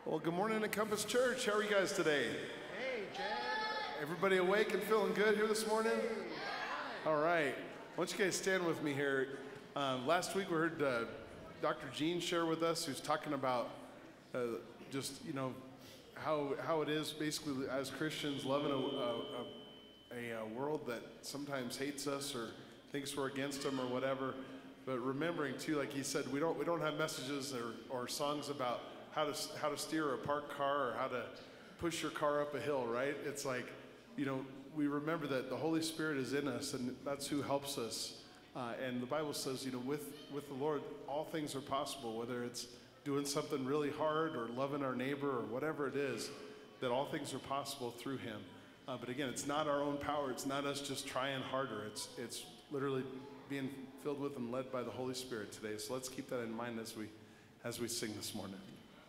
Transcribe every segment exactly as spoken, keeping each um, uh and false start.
Well, good morning to Compass Church. How are you guys today? Hey, Jen. Everybody awake and feeling good here this morning? All right. Why don't you guys stand with me here? Um, last week we heard uh, Doctor Gene share with us, who's talking about uh, just, you know, how how it is basically as Christians loving a, a, a, a world that sometimes hates us or thinks we're against them or whatever. But remembering too, like he said, we don't we don't have messages or, or songs about how to how to steer a parked car or how to push your car up a hill, right? It's like, you know, we remember that the Holy Spirit is in us, and that's who helps us. Uh, and the Bible says, you know, with with the Lord, all things are possible. Whether it's doing something really hard or loving our neighbor or whatever it is, that all things are possible through Him. Uh, but again, it's not our own power. It's not us just trying harder. It's it's literally being filled with and led by the Holy Spirit today. So let's keep that in mind as we as we sing this morning.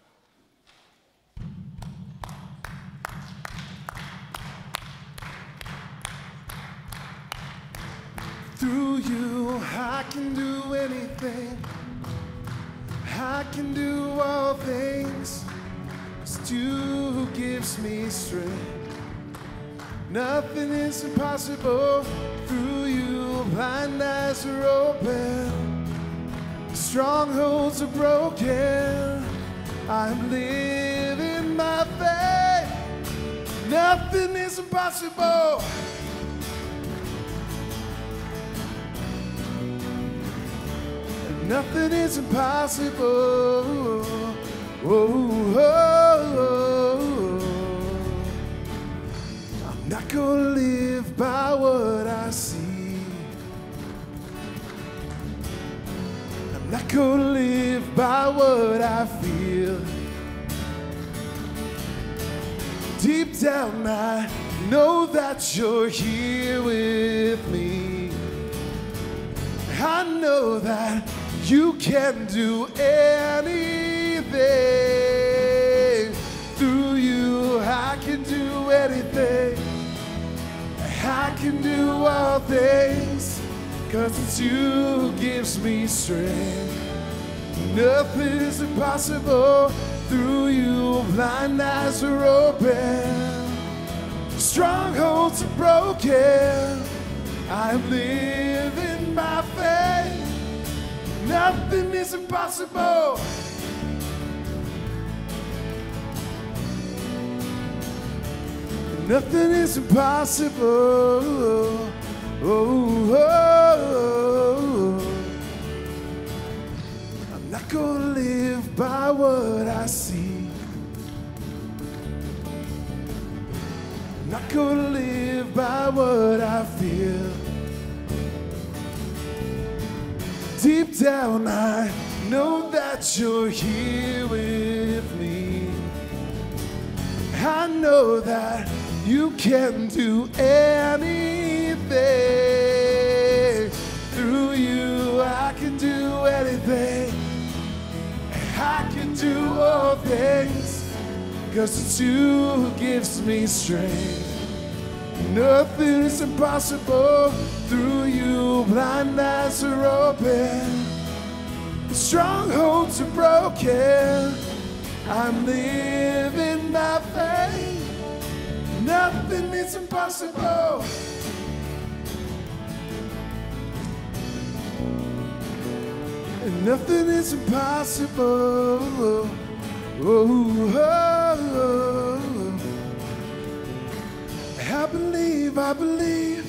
Through you, I can do anything. I can do all things. It's you who gives me strength. Nothing is impossible. Through you, blind eyes are open. Strongholds are broken. I'm living my faith. Nothing is impossible. Nothing is impossible. Oh, oh, oh. I'm not gonna live by what I see. I'm not gonna live by what I feel. Deep down I know that you're here with me. I know that you can do anything. Through you, I can do anything. I can do all things, 'cause it's you who gives me strength. Nothing is impossible. Through you, blind eyes are open. Strongholds are broken. I'm living by faith. Nothing is impossible. Nothing is impossible. Oh, oh, oh. I'm not gonna live by what I see. I'm not gonna live by what I feel. Deep down I know that you're here with me. I know that you can do anything. Through you I can do anything. I can do all things, 'cause it's you who gives me strength. Nothing is impossible. Through you, blind eyes are open. Strongholds are broken. I'm living by faith. Nothing is impossible. And nothing is impossible. Oh, oh, oh. I believe, I believe.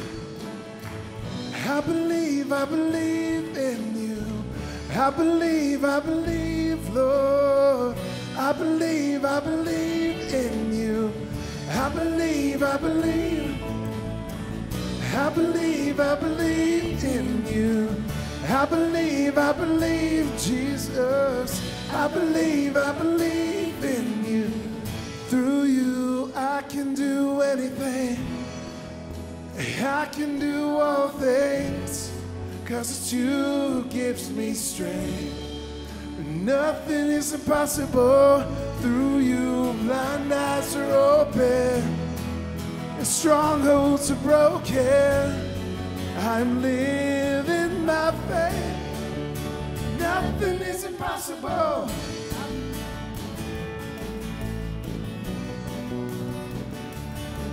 I believe, I believe in you. I believe, I believe, Lord. I believe, I believe in you. I believe, I believe. I believe, I believe in you. I believe, I believe, Jesus. I believe, I believe in you. Through you, I can do anything. I can do all things, 'cause it's you who gives me strength. Nothing is impossible. Through you, blind eyes are open. And strongholds are broken. I'm living my faith. Nothing is impossible.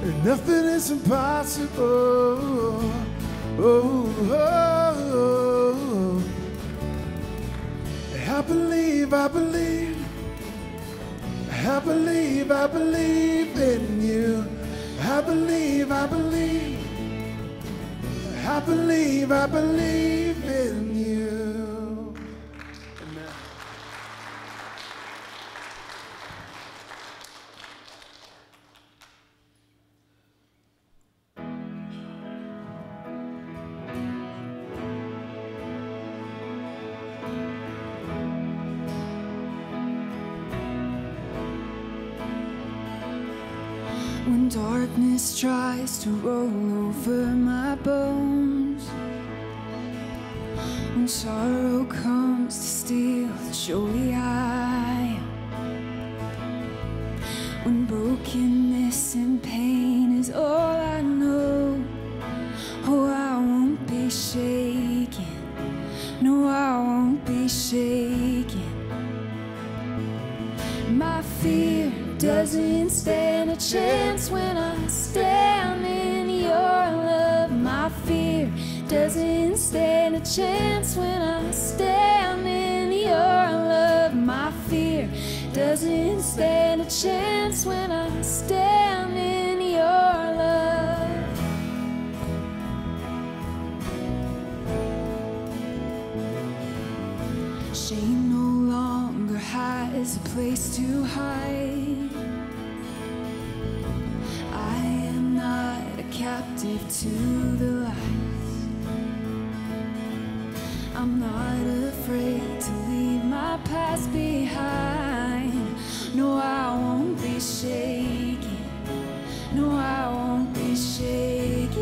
Nothing is impossible. Oh, oh, oh. I believe, I believe, I believe, I believe in you. I believe, I believe, I believe, I believe in you. Amen. When darkness tries to roll over my bones, when sorrow comes to steal the joy I am, when brokenness and pain is all I know, oh, I won't be shaken, no, I won't be shaken. My fear doesn't stand a chance when I stand in your love. My fear doesn't stand a chance when I stand in your love. My fear doesn't stand a chance when I stand in your love. Shame no longer has a place to hide. I am not a captive to the lies. I'm not afraid to leave my past behind. No, I won't be shaken. No, I won't be shaken.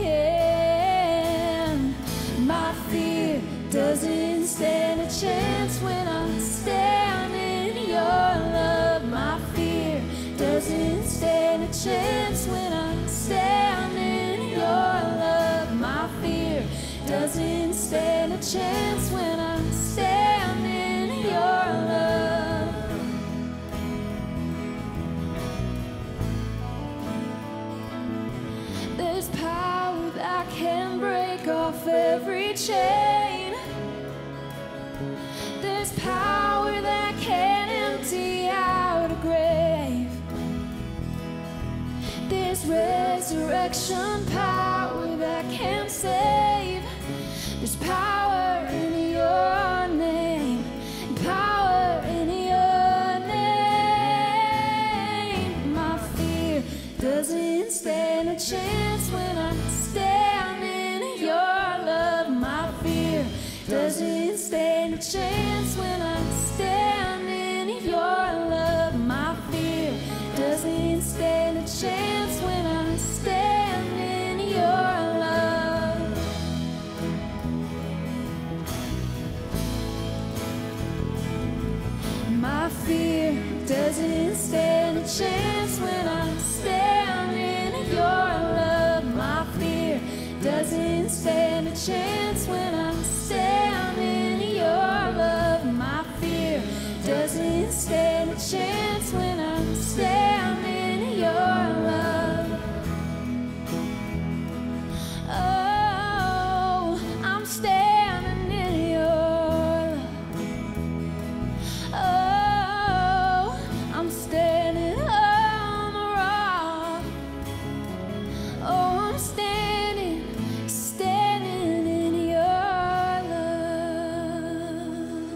My fear doesn't stand a chance when I stand in your love. My fear doesn't stand a chance when I stand in your love. My fear doesn't stand a chance when I stand in your love. There's power that can break off every chain. There's power that can empty out a grave. There's resurrection power that can save. There's power in your name, power in your name. My fear doesn't stand a chance when I stand in your love. My fear doesn't stand a chance when I stand in your love. My fear doesn't stand a chance when I stand in your love. My fear doesn't stand a chance when I stand in your love. My fear doesn't stand a chance when I stand in your love. My fear doesn't stand a chance when I stand in your love. Oh, I'm standing in your love. Oh, I'm standing on the rock. Oh, I'm standing, standing in your love.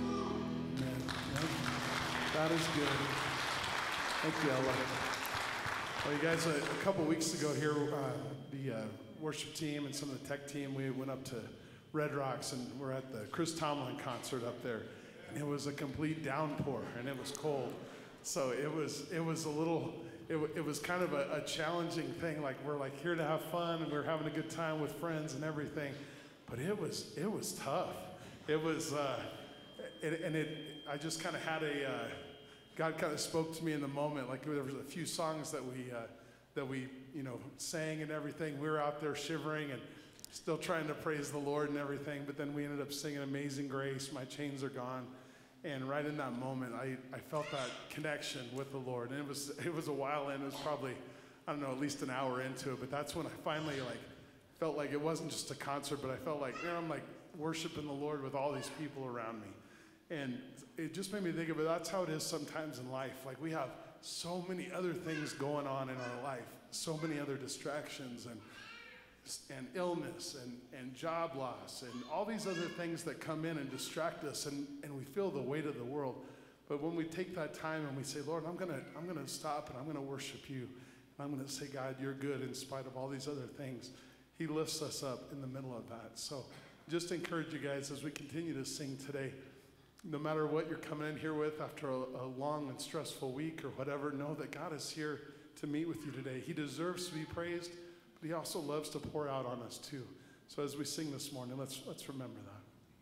God is good. Thank you, Ella. Well, you guys, a, a couple weeks ago here, uh, the uh, worship team and some of the tech team, we went up to Red Rocks and we're at the Chris Tomlin concert up there. And it was a complete downpour and it was cold. So it was it was a little, it, it was kind of a, a challenging thing. Like we're like here to have fun and we're having a good time with friends and everything. But it was, it was tough. It was, uh, it, and it, I just kind of had a, uh, God kind of spoke to me in the moment. Like there was a few songs that we, uh, that we, you know, sang and everything. We were out there shivering and still trying to praise the Lord and everything. But then we ended up singing Amazing Grace, My Chains Are Gone. And right in that moment, I, I felt that connection with the Lord. And it was, it was a while in. It was probably, I don't know, at least an hour into it, but that's when I finally like felt like it wasn't just a concert, but I felt like, man, I'm like worshiping the Lord with all these people around me. And it just made me think of it. That's how it is sometimes in life. Like we have so many other things going on in our life, so many other distractions and and illness and, and job loss and all these other things that come in and distract us, and, and we feel the weight of the world. But when we take that time and we say, Lord, I'm gonna I'm gonna stop and I'm gonna worship you. And I'm gonna say, God, you're good in spite of all these other things. He lifts us up in the middle of that. So just encourage you guys as we continue to sing today, no matter what you're coming in here with after a, a long and stressful week or whatever, know that God is here to meet with you today. He deserves to be praised, but he also loves to pour out on us too. So as we sing this morning, let's let's remember that.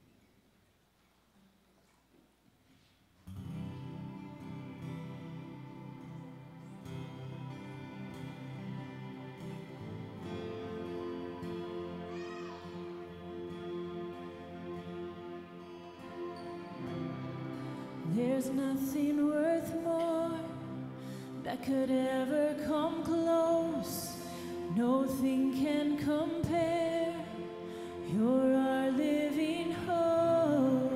There's nothing worth more that could ever come close. Nothing can compare. You're our living hope.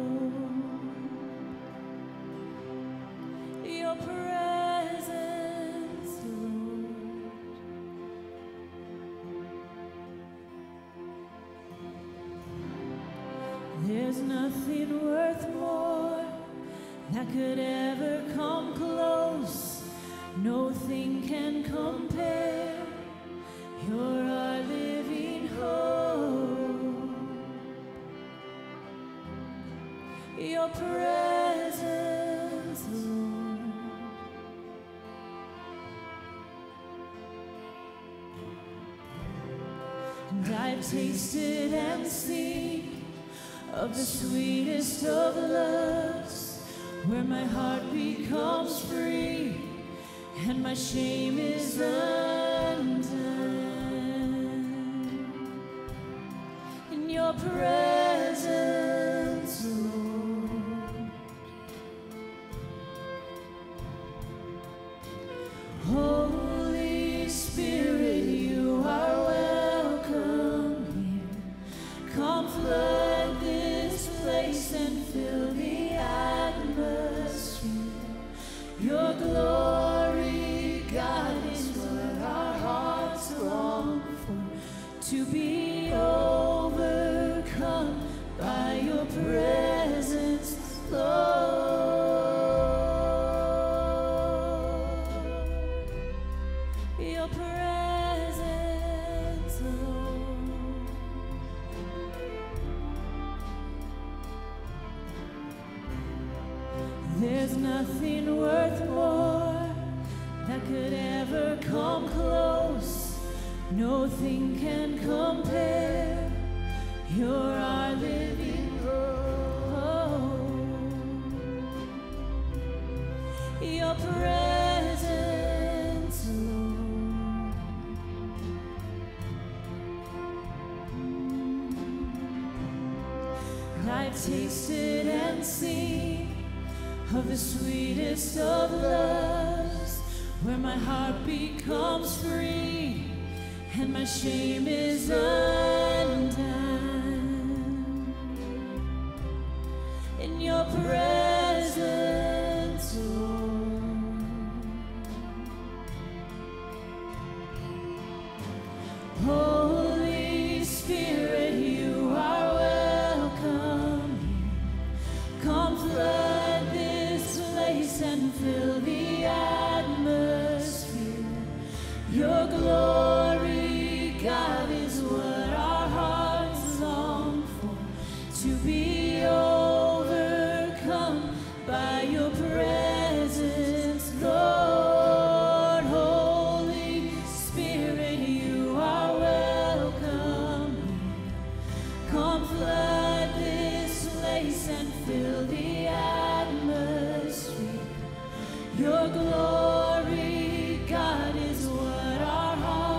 Your presence, Lord. There's nothing worth more that could ever come close. Nothing can compare. You're our living hope. Your presence, Lord. And I've tasted and seen of the sweetest of loves, where my heart becomes free and my shame is undone. In your presence, Lord. Holy Spirit, you are welcome here. Come flood this place and fill the atmosphere. Your glory, God, is what our hearts long for, to be overcome by your presence, Lord. Your presence, Lord. There's nothing worth more that could ever come close. Nothing can compare. You're our living hope. Your presence, Lord. I've tasted and seen of the sweetest of loves, where my heart becomes free and my shame is undone. In your presence, Lord. Holy Spirit, you are welcome here. Come flood this place and fill the atmosphere. Your glory, God, is what our hearts long for, to be overcome by your presence, Lord. Holy Spirit, you are welcome here. Come flood this place and fill the atmosphere. Your glory, God, is what our hearts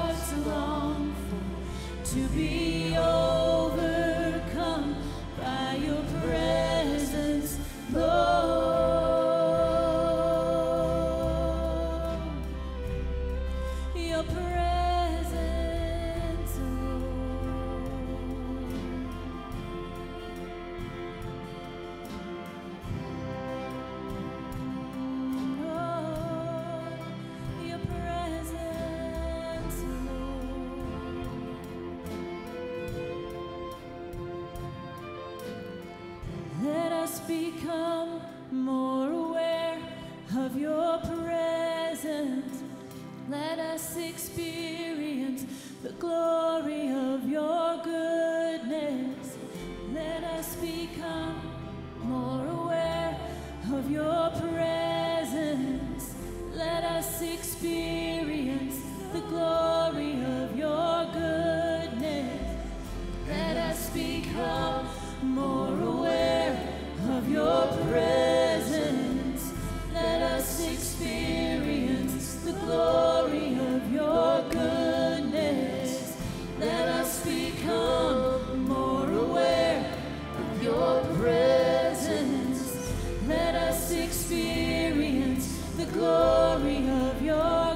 become more aware of your presence. Let us experience the glory of your goodness. Let us become more aware of your presence. Let us experience the glory of your goodness. Let us become more aware of your presence. Let us experience the glory of your goodness. Let us become more aware of your presence. Let us experience the glory of your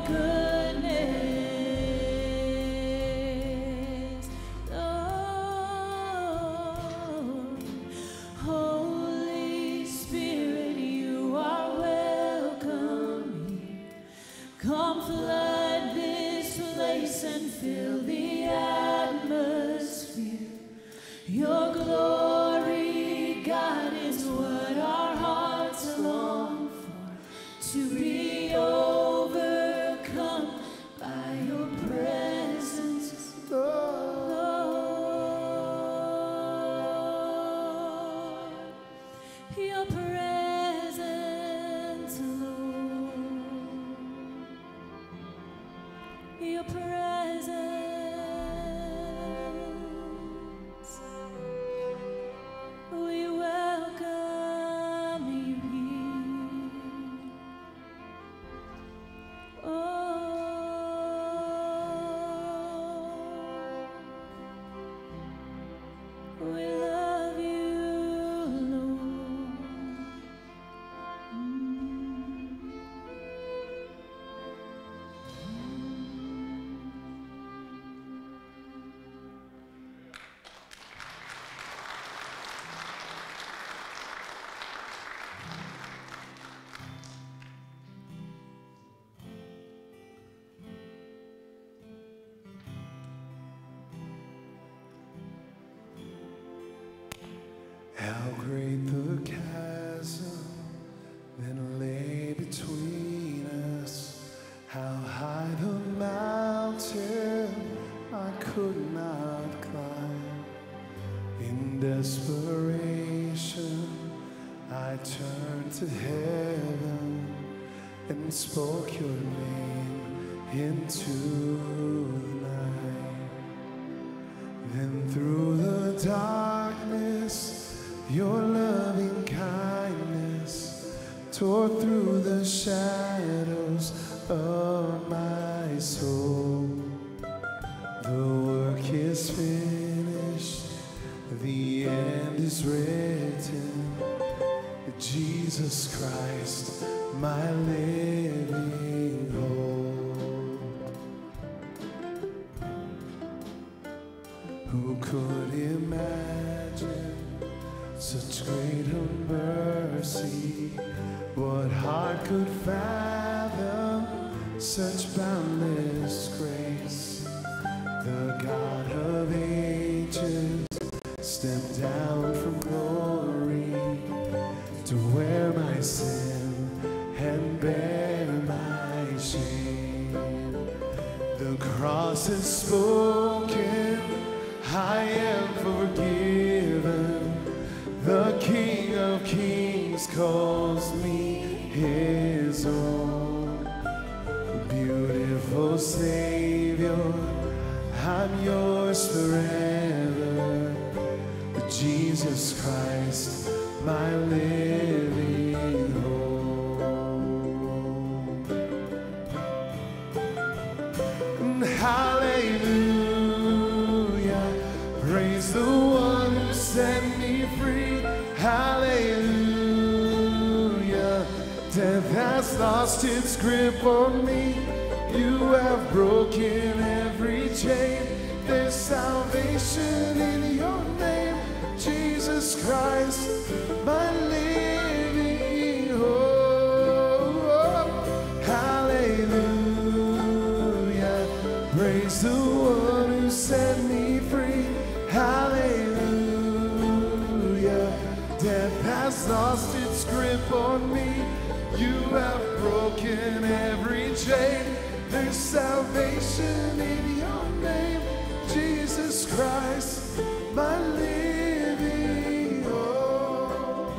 goodness. Lord, Holy Spirit, you are welcome here. Come flood this place and fill the atmosphere. Your glory, God, is what our hearts long for, to be overcome by your presence, Lord. Your presence, Lord. Your presence. We welcome you here. Oh, we love you, Lord. Mm. How great the chasm that lay between us. How high the mountain I could not climb. In desperation, I turned to heaven and spoke your name into the night. Then through the darkness, your loving kindness tore through the shadows of my soul. The work is finished, the end is written. Jesus Christ, my living hope. Who could imagine such great mercy? What heart could fathom such boundless grace? The God of ages stepped down from glory to wear my sin and bear my shame. The cross has spoken, I am forgiven. The King of Kings calls me his own. Beautiful Savior, I'm yours forever. Jesus Christ, my living hope. Hallelujah, praise the one who set me free. Hallelujah, death has lost its grip on me. You have broken every chain. There's salvation in your name, Jesus Christ, my living hope. Hallelujah, praise the one who set me free. Hallelujah, death has lost lost its grip on me. You have broken every chain. There's salvation in your name, Jesus Christ, my living hope.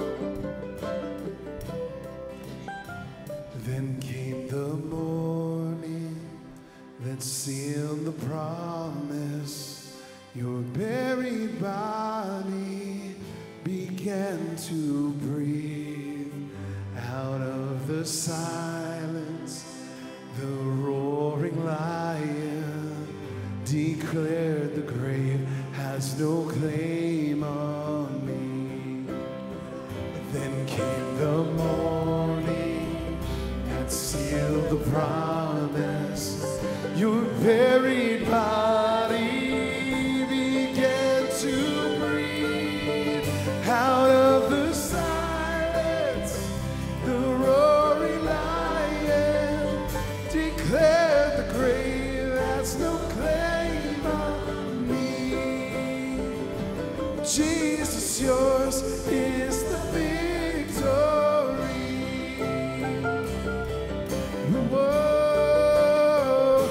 Then came the morning that sealed the promise. Your buried body began to breathe. Out of the silence, the roaring lion declared the grave has no claim on me. Then came the morning that sealed the promise. Your buried body began to breathe. Out of the silence, the roaring lion declared the grave has no claim on me. Jesus, yours is the victory. Whoa,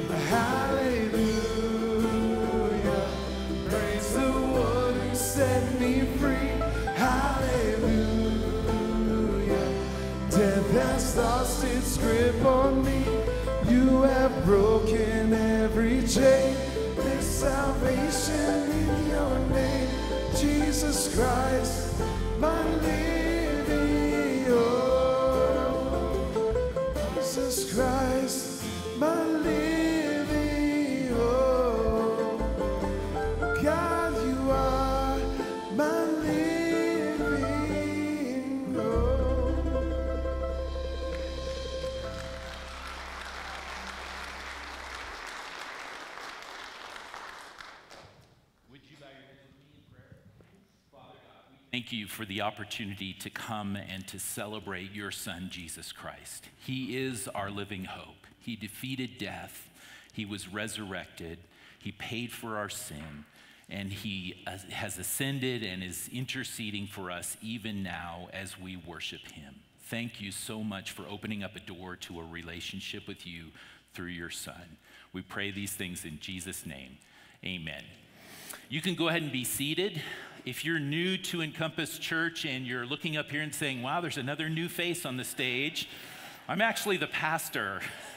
hallelujah. Praise the one who set me free. Hallelujah. Death has lost its grip on me. You have broken every chain. There's salvation in your name, Jesus Christ, my living hope. Jesus Christ, my living hope. God, you are my living hope. Thank you for the opportunity to come and to celebrate your Son, Jesus Christ. He is our living hope. He defeated death. He was resurrected. He paid for our sin. And he uh, has ascended and is interceding for us even now as we worship him. Thank you so much for opening up a door to a relationship with you through your Son. We pray these things in Jesus' name. Amen. You can go ahead and be seated. If you're new to Encompass Church and you're looking up here and saying, wow, there's another new face on the stage, I'm actually the pastor.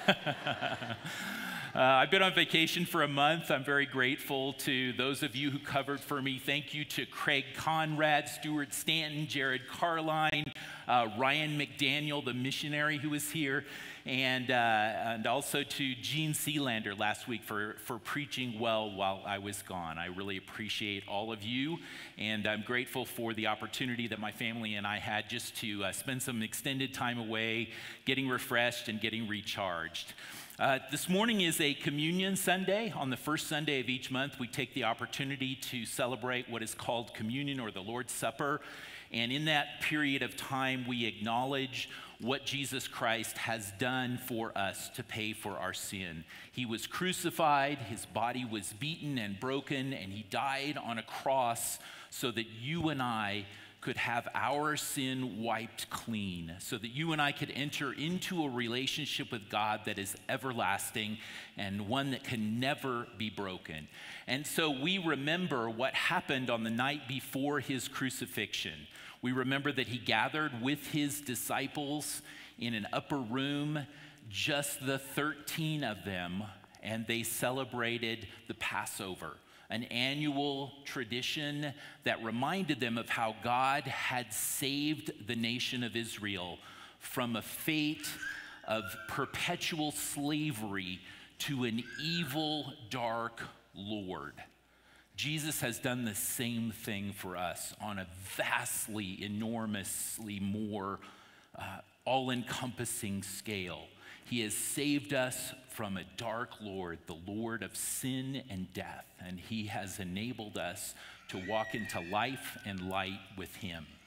Uh, I've been on vacation for a month. I'm very grateful to those of you who covered for me. Thank you to Craig Conrad, Stuart Stanton, Jared Carline, uh, Ryan McDaniel, the missionary who was here, and, uh, and also to Gene Sealander last week for, for preaching well while I was gone. I really appreciate all of you, and I'm grateful for the opportunity that my family and I had just to uh, spend some extended time away, getting refreshed and getting recharged. Uh, this morning is a communion Sunday. On the first Sunday of each month, we take the opportunity to celebrate what is called communion or the Lord's Supper. And in that period of time, we acknowledge what Jesus Christ has done for us to pay for our sin. He was crucified, his body was beaten and broken, and he died on a cross so that you and I could have our sin wiped clean, so that you and I could enter into a relationship with God that is everlasting and one that can never be broken. And so we remember what happened on the night before his crucifixion. We remember that he gathered with his disciples in an upper room, just the thirteen of them, and they celebrated the Passover, an annual tradition that reminded them of how God had saved the nation of Israel from a fate of perpetual slavery to an evil, dark Lord. Jesus has done the same thing for us on a vastly, enormously more uh, all-encompassing scale. He has saved us from a dark Lord, the Lord of sin and death, and he has enabled us to walk into life and light with him.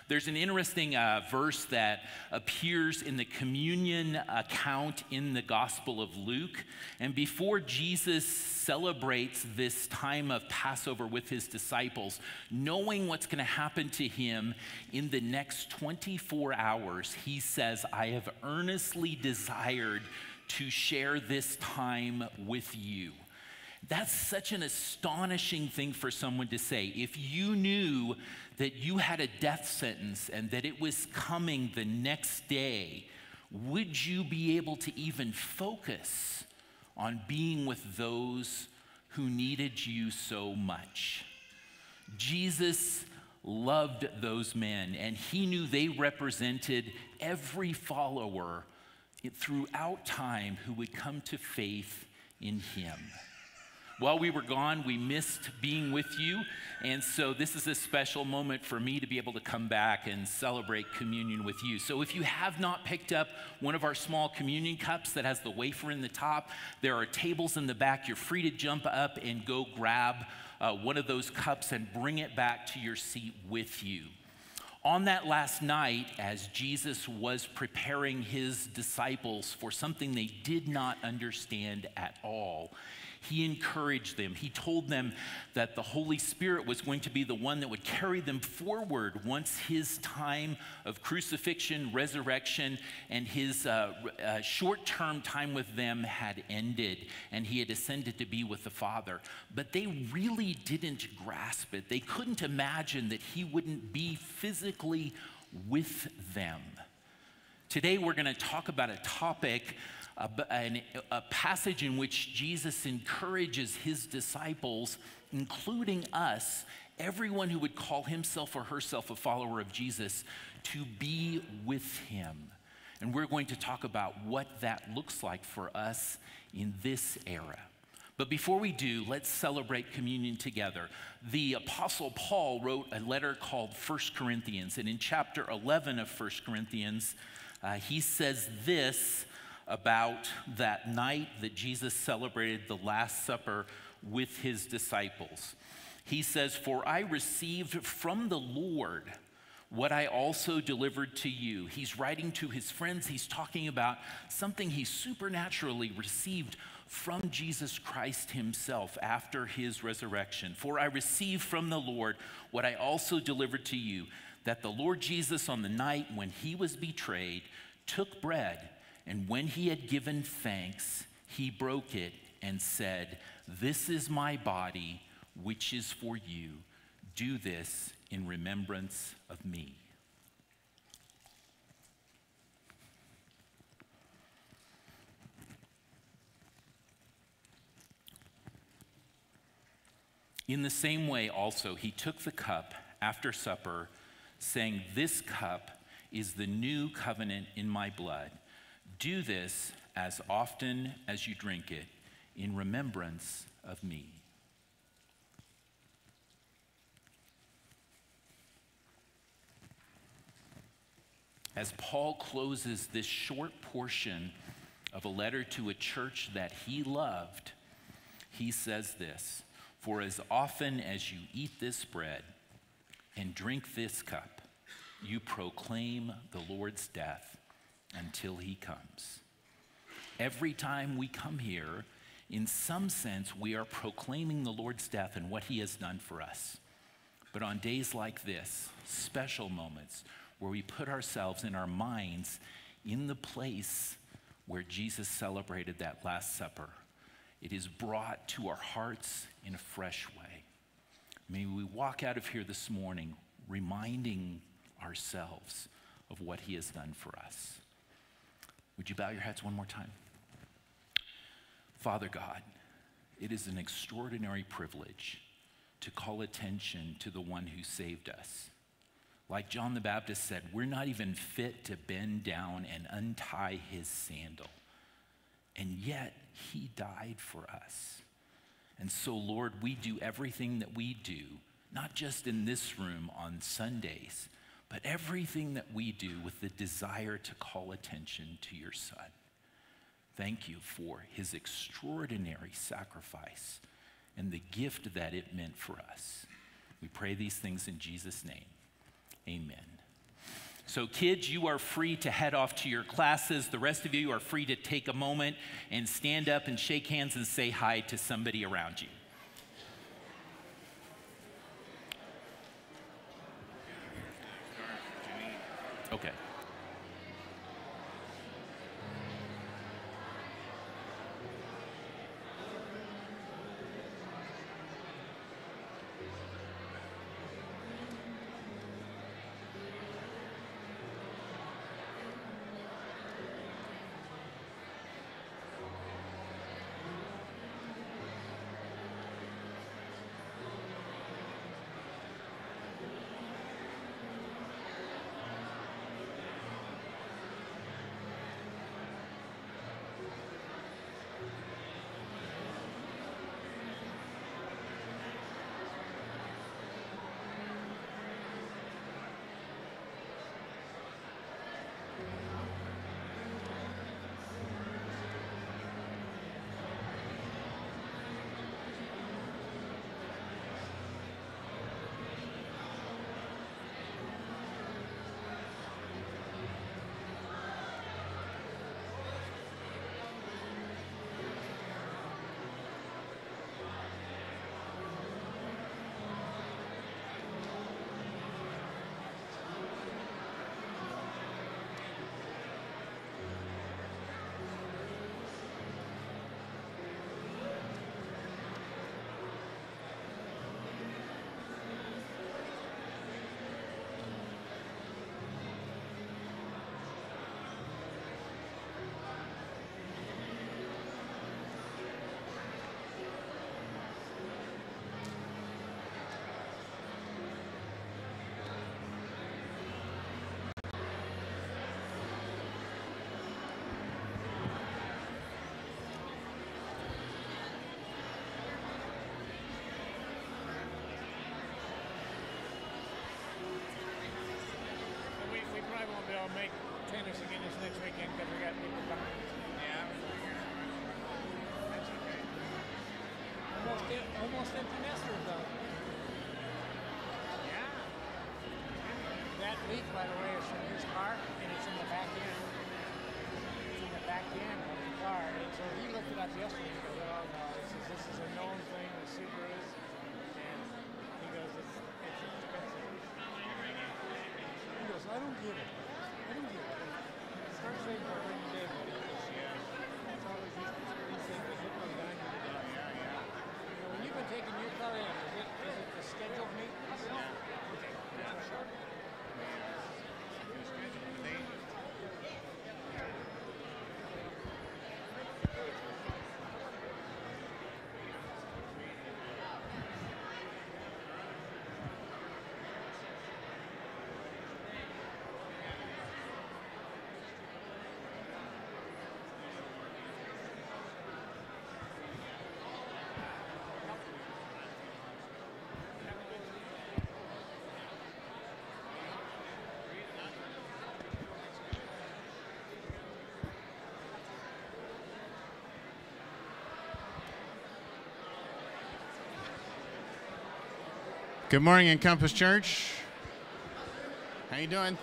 There's an interesting uh, verse that appears in the communion account in the Gospel of Luke. And before Jesus celebrates this time of Passover with his disciples, knowing what's going to happen to him in the next twenty-four hours, he says, I have earnestly desired to share this time with you. That's such an astonishing thing for someone to say. If you knew that you had a death sentence and that it was coming the next day, would you be able to even focus on being with those who needed you so much? Jesus loved those men, and he knew they represented every follower throughout time who would come to faith in him. While we were gone, we missed being with you, and so this is a special moment for me to be able to come back and celebrate communion with you. So if you have not picked up one of our small communion cups that has the wafer in the top, there are tables in the back. You're free to jump up and go grab uh, one of those cups and bring it back to your seat with you. On that last night, as Jesus was preparing his disciples for something they did not understand at all, he encouraged them. He told them that the Holy Spirit was going to be the one that would carry them forward once his time of crucifixion, resurrection, and his uh, uh, short-term time with them had ended, and he had ascended to be with the Father. But they really didn't grasp it. They couldn't imagine that he wouldn't be physically with them. Today we're going to talk about a topic, A, a, a passage in which Jesus encourages his disciples, including us, everyone who would call himself or herself a follower of Jesus, to be with him. And we're going to talk about what that looks like for us in this era. But before we do, let's celebrate communion together. The Apostle Paul wrote a letter called First Corinthians, and in chapter eleven of First Corinthians, uh, he says this about that night that Jesus celebrated the Last Supper with his disciples. He says, "For I received from the Lord what I also delivered to you." He's writing to his friends. He's talking about something he supernaturally received from Jesus Christ himself after his resurrection. "For I received from the Lord what I also delivered to you, that the Lord Jesus, on the night when he was betrayed, took bread, and when he had given thanks, he broke it and said, 'This is my body, which is for you. Do this in remembrance of me.'" In the same way also, he took the cup after supper, saying, "This cup is the new covenant in my blood. Do this as often as you drink it in remembrance of me." As Paul closes this short portion of a letter to a church that he loved, he says this, "For as often as you eat this bread and drink this cup, you proclaim the Lord's death until he comes." Every time we come here, in some sense, we are proclaiming the Lord's death and what he has done for us. But on days like this, special moments where we put ourselves in our minds in the place where Jesus celebrated that Last Supper, it is brought to our hearts in a fresh way. May we walk out of here this morning reminding ourselves of what he has done for us. Would you bow your heads one more time? Father God, it is an extraordinary privilege to call attention to the one who saved us. Like John the Baptist said, we're not even fit to bend down and untie his sandal. And yet he died for us. And so, Lord, we do everything that we do, not just in this room on Sundays, but everything that we do with the desire to call attention to your Son. Thank you for his extraordinary sacrifice and the gift that it meant for us. We pray these things in Jesus' name. Amen. So kids, you are free to head off to your classes. The rest of you are free to take a moment and stand up and shake hands and say hi to somebody around you. Okay. I'll make tennis again this next weekend because we got people coming. Yeah. That's okay. Almost, em almost empty nesters though. Yeah. That leaf, by the way, is from his car, and it's in the back end. It's in the back end of the car, and so he looked it up yesterday. He goes, "Oh no, he says this is a known thing with Subarus," and he goes, "It's it's expensive." He goes, "I don't get it. I don't get it. Start saving for a rainy day, buddy." That's always his, his thing. They hit my dime to the dollar. Yeah, yeah. You know, when you've been taking your car in, is it is it the scheduled maintenance? Yeah. Okay. Yeah. Sure. Good morning, Encompass Church. How you doing?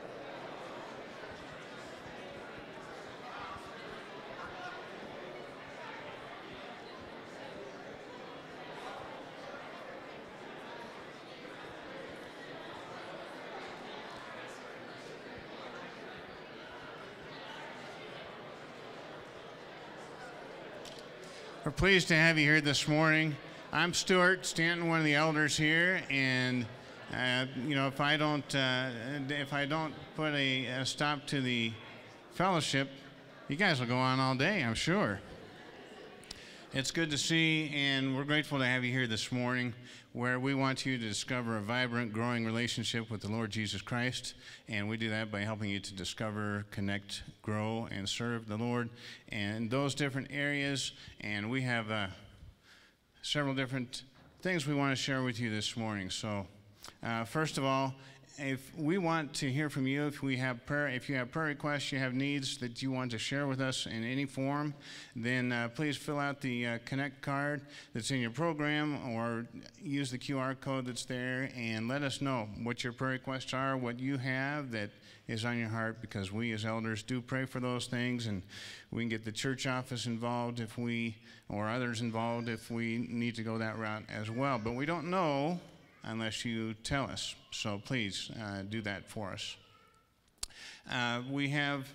We're pleased to have you here this morning. I'm Stuart Stanton, one of the elders here, and uh, you know, if I don't, uh, if I don't put a, a stop to the fellowship, you guys will go on all day, I'm sure. It's good to see, and we're grateful to have you here this morning, where we want you to discover a vibrant, growing relationship with the Lord Jesus Christ, and we do that by helping you to discover, connect, grow, and serve the Lord in those different areas. And we have uh, several different things we want to share with you this morning. So uh, first of all, if we want to hear from you, if we have prayer, if you have prayer requests, you have needs that you want to share with us in any form, then uh, please fill out the uh, Connect card that's in your program, or use the Q R code that's there, and let us know what your prayer requests are, what you have that is on your heart, because we as elders do pray for those things, and we can get the church office involved if we, or others involved if we need to go that route as well. But we don't know unless you tell us. So please uh, do that for us. Uh, we have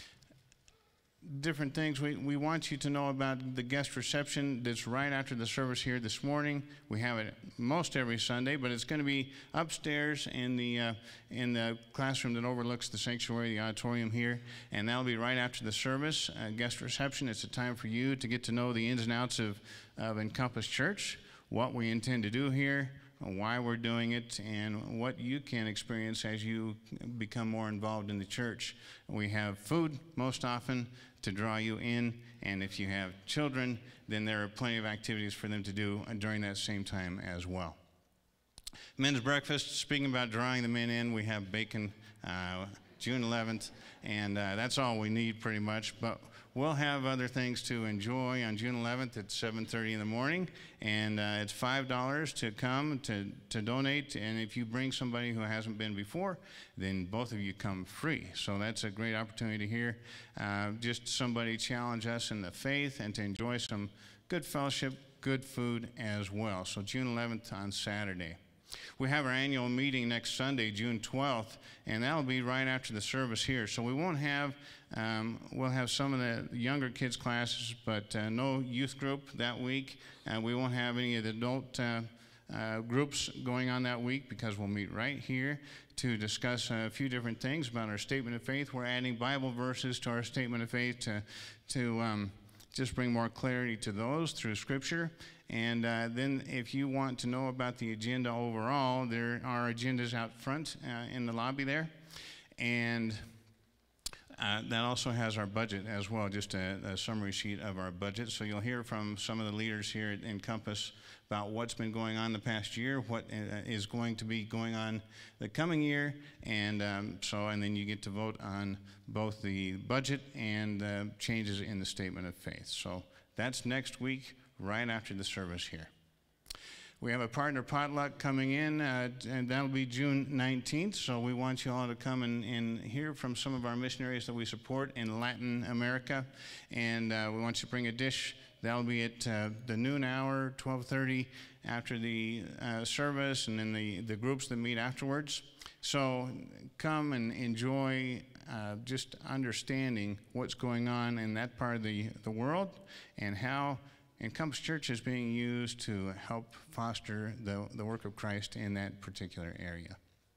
different things. We, we want you to know about the guest reception that's right after the service here this morning. We have it most every Sunday, but it's going to be upstairs in the, uh, in the classroom that overlooks the sanctuary, the auditorium here, and that'll be right after the service. Uh, guest reception, it's a time for you to get to know the ins and outs of, of Encompass Church, what we intend to do here, why we're doing it, and what you can experience as you become more involved in the church. We have food most often to draw you in, and if you have children, then there are plenty of activities for them to do during that same time as well. Men's breakfast, speaking about drawing the men in, we have bacon uh, June eleventh, and uh, that's all we need pretty much, but we'll have other things to enjoy on June eleventh at seven thirty in the morning, and uh, it's five dollars to come to, to donate, and if you bring somebody who hasn't been before, then both of you come free. So that's a great opportunity to hear uh, just somebody challenge us in the faith and to enjoy some good fellowship, good food as well. So June eleventh on Saturday. We have our annual meeting next Sunday, June twelfth, and that'll be right after the service here. So we won't have, um, we'll have some of the younger kids' classes, but uh, no youth group that week. Uh, we won't have any of the adult uh, uh, groups going on that week, because we'll meet right here to discuss a few different things about our statement of faith. We're adding Bible verses to our statement of faith to, to um, just bring more clarity to those through Scripture. And uh, then if you want to know about the agenda overall, there are agendas out front uh, in the lobby there. And uh, that also has our budget as well, just a, a summary sheet of our budget. So you'll hear from some of the leaders here at Encompass about what's been going on the past year, what uh, is going to be going on the coming year. And um, so, and then you get to vote on both the budget and uh, changes in the statement of faith. So that's next week, right after the service here. We have a partner potluck coming in, uh, and that'll be June nineteenth, so we want you all to come and, and hear from some of our missionaries that we support in Latin America, and uh, we want you to bring a dish. That'll be at uh, the noon hour, twelve thirty, after the uh, service, and then the, the groups that meet afterwards. So come and enjoy uh, just understanding what's going on in that part of the, the world, and how Encompass Church is being used to help foster the, the work of Christ in that particular area.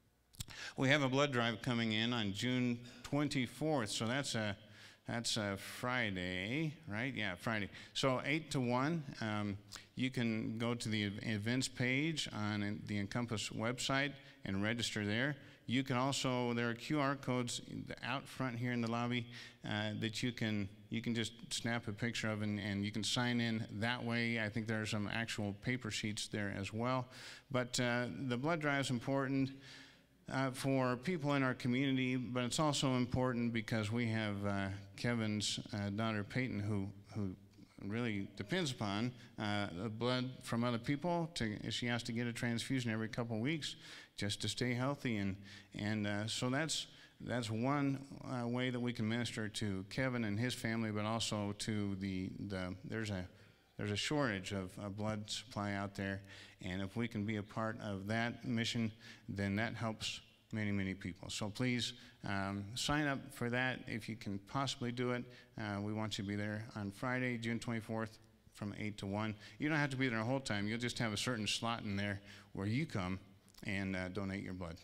We have a blood drive coming in on June twenty-fourth, so that's a, that's a Friday, right? Yeah, Friday. So eight to one, um, you can go to the events page on the Encompass website and register there. You can also, there are Q R codes out front here in the lobby uh, that you can you can just snap a picture of, and, and you can sign in that way. I think there are some actual paper sheets there as well. But uh, the blood drive is important uh, for people in our community, but it's also important because we have uh, Kevin's uh, daughter Peyton, who, who really depends upon uh, the blood from other people. To, she has to get a transfusion every couple of weeks just to stay healthy, and and uh, so that's that's one uh, way that we can minister to Kevin and his family, but also to the the there's a there's a shortage of uh, blood supply out there, and if we can be a part of that mission, then that helps many many people. So please um, sign up for that if you can possibly do it. Uh, we want you to be there on Friday, June twenty-fourth, from eight to one. You don't have to be there the whole time. You'll just have a certain slot in there where you come and uh, donate your blood.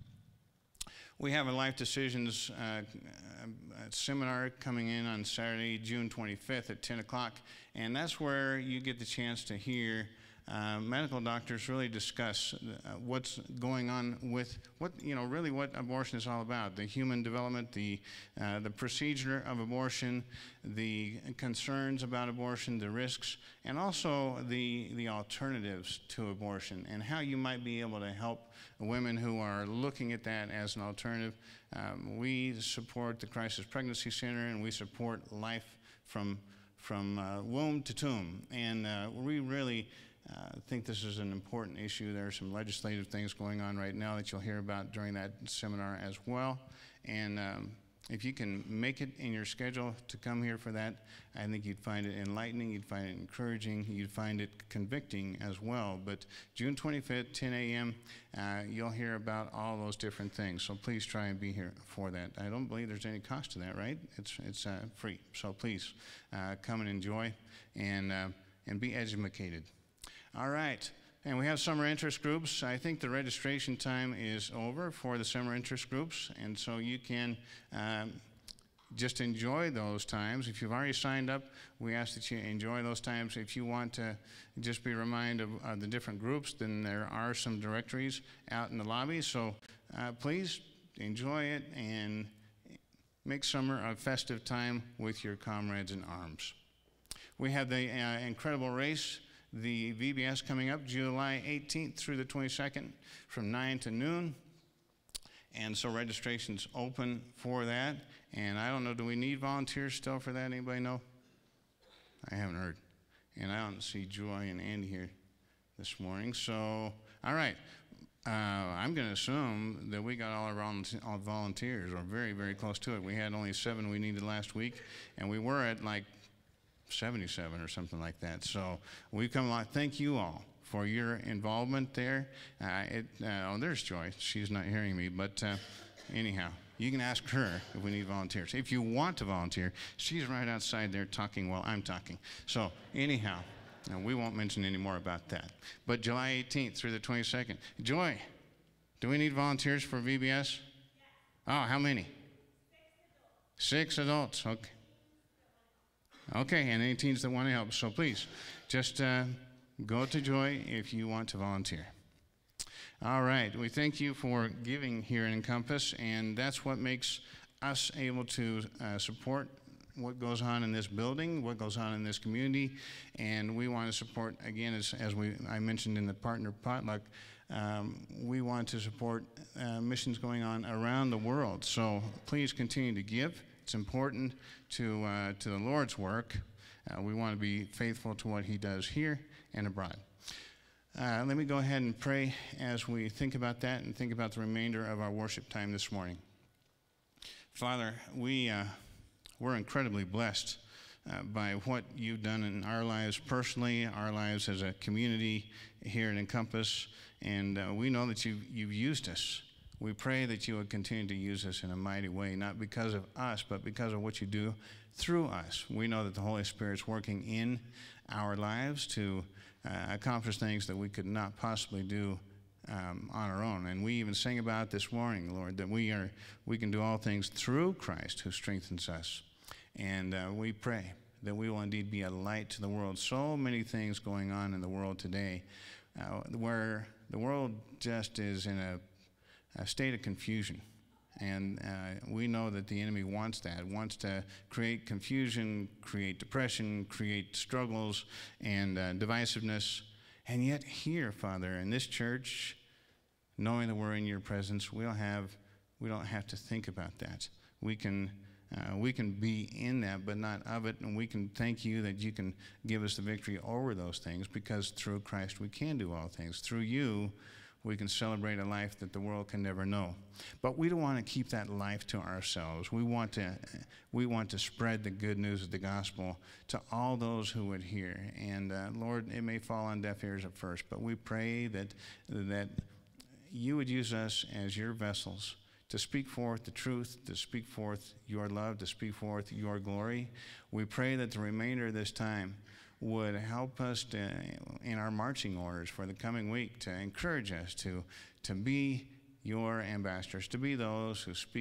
We have a Life Decisions uh, seminar coming in on Saturday, June twenty-fifth at ten o'clock, and that's where you get the chance to hear uh, medical doctors really discuss uh, what's going on with what, you know, really what abortion is all about, the human development, the, uh, the procedure of abortion, the concerns about abortion, the risks, and also the, the alternatives to abortion and how you might be able to help women who are looking at that as an alternative. Um, we support the Crisis Pregnancy Center, and we support life from, from uh, womb to tomb. And uh, we really uh, think this is an important issue. There are some legislative things going on right now that you'll hear about during that seminar as well. And um, if you can make it in your schedule to come here for that, I think you'd find it enlightening, you'd find it encouraging, you'd find it convicting as well. But June twenty-fifth, ten a m, uh, you'll hear about all those different things. So please try and be here for that. I don't believe there's any cost to that, right? It's, it's uh, free. So please uh, come and enjoy and, uh, and be educated. All right. And we have summer interest groups. I think the registration time is over for the summer interest groups, and so you can um, just enjoy those times. If you've already signed up, we ask that you enjoy those times. If you want to just be reminded of uh, the different groups, then there are some directories out in the lobby, so uh, please enjoy it and make summer a festive time with your comrades in arms. We have the uh, incredible race, the V B S, coming up July eighteenth through the twenty-second from nine to noon. And so registration's open for that. And I don't know, do we need volunteers still for that? Anybody know? I haven't heard. And I don't see Joy and Andy here this morning. So, all right. Uh, I'm going to assume that we got all our volunteer, all volunteers, or very, very close to it. We had only seven we needed last week. And we were at like seventy-seven or something like that. So we've come along. Thank you all for your involvement there. Uh, it, uh, oh, there's Joy. She's not hearing me, but uh, anyhow, you can ask her if we need volunteers. If you want to volunteer, she's right outside there talking while I'm talking. So anyhow, no, we won't mention any more about that. But July eighteenth through the twenty-second. Joy, do we need volunteers for V B S? Yes. Oh, how many? Six adults. Six adults, okay. Okay, and any teens that want to help. So please, just uh, go to Joy if you want to volunteer. All right, we thank you for giving here in Encompass, and that's what makes us able to uh, support what goes on in this building, what goes on in this community, and we want to support, again, as, as we I mentioned in the partner potluck, um, we want to support uh, missions going on around the world. So please continue to give. It's important to, uh, to the Lord's work. Uh, we want to be faithful to what he does here and abroad. Uh, let me go ahead and pray as we think about that and think about the remainder of our worship time this morning. Father, we, uh, we're incredibly blessed uh, by what you've done in our lives personally, our lives as a community here at Encompass, and uh, we know that you've, you've used us. We pray that you would continue to use us in a mighty way, not because of us, but because of what you do through us. We know that the Holy Spirit's working in our lives to uh, accomplish things that we could not possibly do um, on our own. And we even sang about it this morning, Lord, that we are we can do all things through Christ who strengthens us. And uh, we pray that we will indeed be a light to the world. So many things going on in the world today uh, where the world just is in a a state of confusion. And uh, we know that the enemy wants that, wants to create confusion, create depression, create struggles and uh, divisiveness. And yet here, Father, in this church, knowing that we're in your presence, we don't have, we don't have to think about that. We can, uh, we can be in that, but not of it. And we can thank you that you can give us the victory over those things, because through Christ we can do all things. Through you, we can celebrate a life that the world can never know. But we don't want to keep that life to ourselves. We want to, we want to spread the good news of the gospel to all those who would hear. And uh, Lord, it may fall on deaf ears at first, but we pray that, that you would use us as your vessels to speak forth the truth, to speak forth your love, to speak forth your glory. We pray that the remainder of this time would help us to, in our marching orders for the coming week, to encourage us to, to be your ambassadors, to be those who speak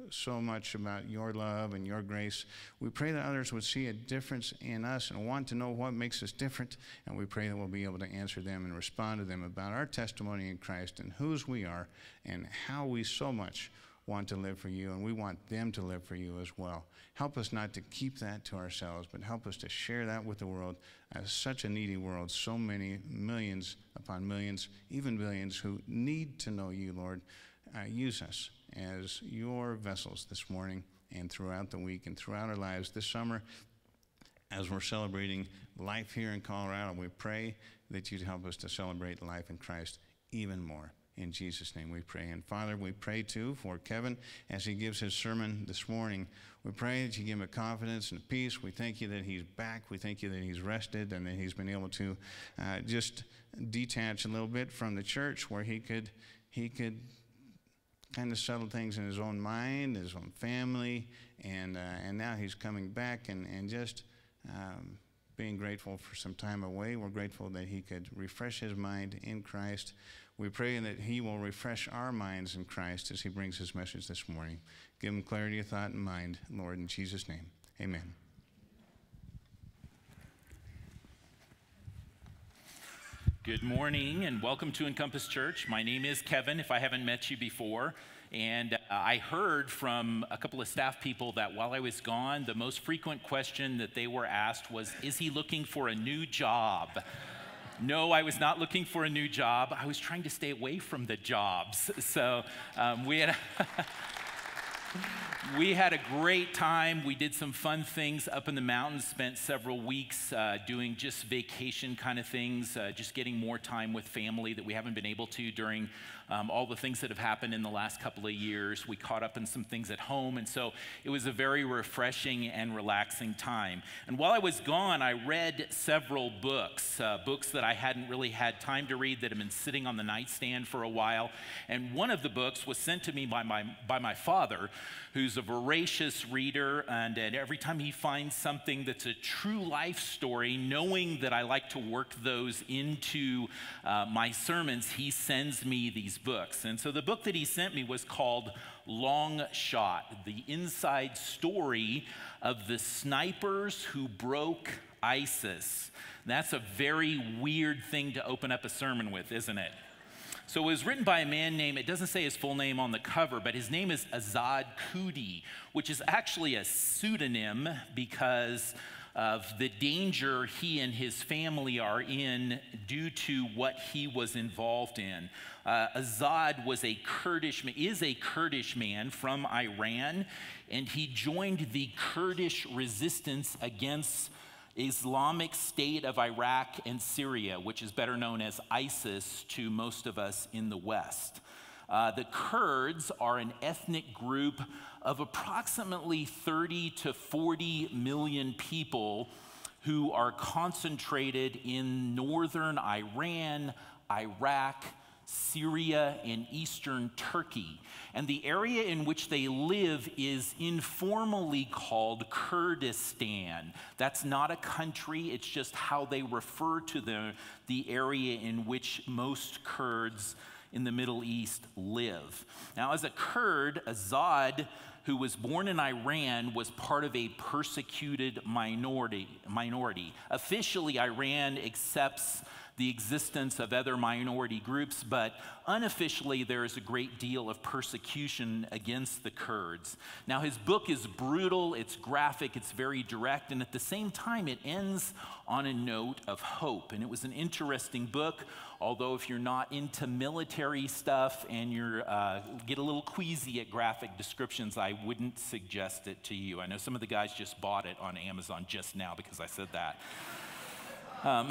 so much about your love and your grace. We pray that others would see a difference in us and want to know what makes us different, and we pray that we'll be able to answer them and respond to them about our testimony in Christ and whose we are and how we so much want to live for you, and we want them to live for you as well. Help us not to keep that to ourselves, but help us to share that with the world. As such a needy world, so many millions upon millions, even billions, who need to know you, Lord. Uh, use us as your vessels this morning and throughout the week and throughout our lives this summer as we're celebrating life here in Colorado. We pray that you'd help us to celebrate life in Christ even more. In Jesus' name we pray. And Father, we pray too for Kevin as he gives his sermon this morning. We pray that you give him a confidence and a peace. We thank you that he's back. We thank you that he's rested and that he's been able to uh, just detach a little bit from the church where he could he could kind of settle things in his own mind, his own family, and uh, and now he's coming back and, and just um, being grateful for some time away. We're grateful that he could refresh his mind in Christ. We pray that he will refresh our minds in Christ as he brings his message this morning. Give him clarity of thought and mind, Lord, in Jesus' name, amen. Good morning and welcome to Encompass Church. My name is Kevin, if I haven't met you before. And uh, I heard from a couple of staff people that while I was gone, the most frequent question that they were asked was, is he looking for a new job? No, I was not looking for a new job. I was trying to stay away from the jobs. So um, we had a we had a great time. We did some fun things up in the mountains, spent several weeks uh, doing just vacation kind of things, uh, just getting more time with family that we haven't been able to during um, all the things that have happened in the last couple of years. We caught up in some things at home, and so it was a very refreshing and relaxing time. And while I was gone, I read several books, uh, books that I hadn't really had time to read that have been sitting on the nightstand for a while. And one of the books was sent to me by my, by my father, who's a voracious reader, and, and every time he finds something that's a true life story, knowing that I like to work those into uh, my sermons, he sends me these books. And so the book that he sent me was called Long Shot, the inside story of the snipers who broke ISIS. That's a very weird thing to open up a sermon with, isn't it? So it was written by a man named, it doesn't say his full name on the cover, but his name is Azad Khudi, which is actually a pseudonym because of the danger he and his family are in due to what he was involved in. Uh, Azad was a Kurdish, is a Kurdish man from Iran, and he joined the Kurdish resistance against Islamic State of Iraq and Syria, which is better known as ISIS to most of us in the West. Uh, the Kurds are an ethnic group of approximately thirty to forty million people who are concentrated in northern Iran, Iraq, Syria, and eastern Turkey. And the area in which they live is informally called Kurdistan. That's not a country, it's just how they refer to the, the area in which most Kurds in the Middle East live. Now, as a Kurd, Azad, who was born in Iran, was part of a persecuted minority. minority. Officially, Iran accepts the existence of other minority groups, but unofficially there is a great deal of persecution against the Kurds. Now, his book is brutal, it's graphic, it's very direct, and at the same time it ends on a note of hope. And it was an interesting book, although if you're not into military stuff and you uh, get a little queasy at graphic descriptions, I wouldn't suggest it to you. I know some of the guys just bought it on Amazon just now because I said that. Um,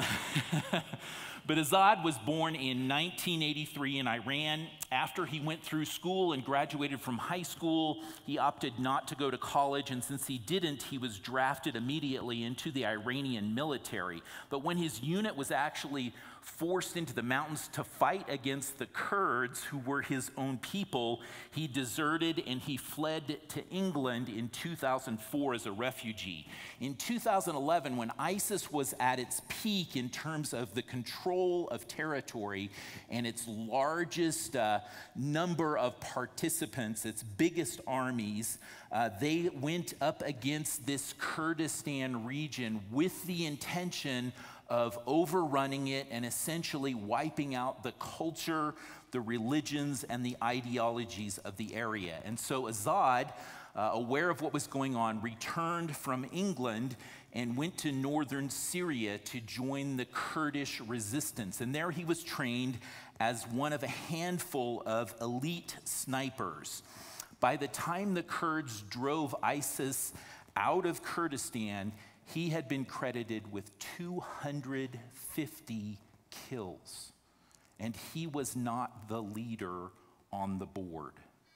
but Azad was born in nineteen eighty-three in Iran. After he went through school and graduated from high school, he opted not to go to college, and since he didn't, he was drafted immediately into the Iranian military. But when his unit was actually forced into the mountains to fight against the Kurds, who were his own people, he deserted and he fled to England in two thousand four as a refugee. In two thousand eleven, when ISIS was at its peak in terms of the control control of territory and its largest uh, number of participants, its biggest armies, uh, they went up against this Kurdistan region with the intention of overrunning it and essentially wiping out the culture, the religions, and the ideologies of the area. And so Azad, uh, aware of what was going on, returned from England and went to northern Syria to join the Kurdish resistance. And there he was trained as one of a handful of elite snipers. By the time the Kurds drove ISIS out of Kurdistan, he had been credited with two hundred fifty kills, and he was not the leader on the board.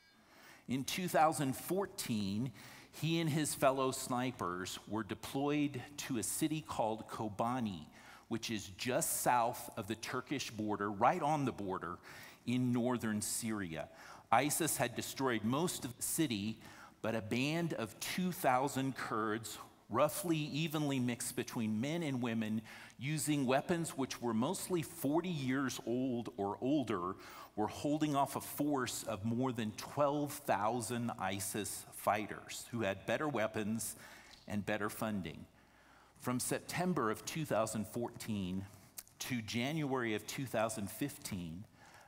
In two thousand fourteen, he and his fellow snipers were deployed to a city called Kobani, which is just south of the Turkish border, right on the border in northern Syria. ISIS had destroyed most of the city, but a band of two thousand Kurds, roughly evenly mixed between men and women, using weapons which were mostly forty years old or older, were holding off a force of more than twelve thousand ISIS fighters who had better weapons and better funding. From September of two thousand fourteen to January of two thousand fifteen,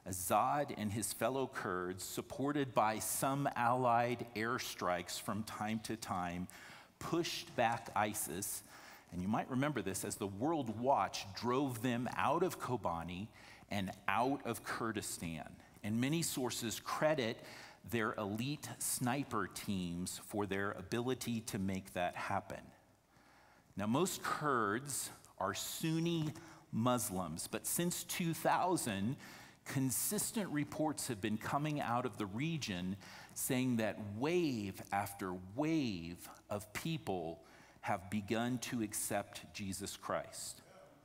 Azad and his fellow Kurds, supported by some allied airstrikes from time to time, pushed back ISIS, and you might remember this, as the World Watch drove them out of Kobani and out of Kurdistan. And many sources credit their elite sniper teams for their ability to make that happen. Now, most Kurds are Sunni Muslims, but since two thousand, consistent reports have been coming out of the region saying that wave after wave of people have begun to accept Jesus Christ.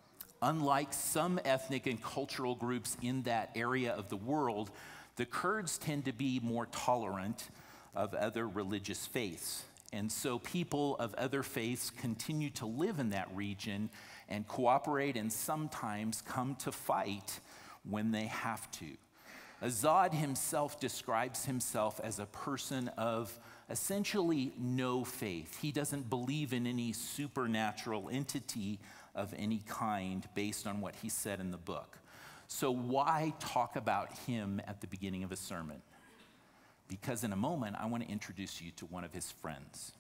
Unlike some ethnic and cultural groups in that area of the world, the Kurds tend to be more tolerant of other religious faiths. And so people of other faiths continue to live in that region and cooperate and sometimes come to fight when they have to. Azad himself describes himself as a person of essentially no faith. He doesn't believe in any supernatural entity of any kind based on what he said in the book. So why talk about him at the beginning of a sermon? Because in a moment, I want to introduce you to one of his friends.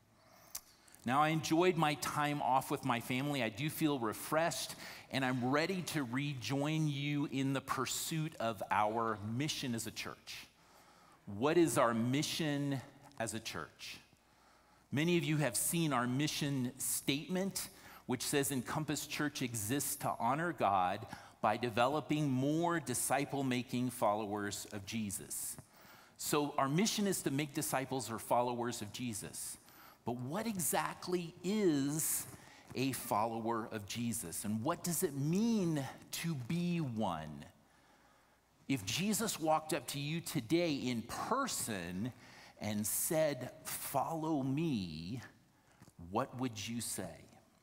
Now, I enjoyed my time off with my family. I do feel refreshed, and I'm ready to rejoin you in the pursuit of our mission as a church. What is our mission as a church? Many of you have seen our mission statement, which says Encompass Church exists to honor God by developing more disciple-making followers of Jesus. So our mission is to make disciples or followers of Jesus. But what exactly is a follower of Jesus? And what does it mean to be one? If Jesus walked up to you today in person and said, "Follow me," what would you say?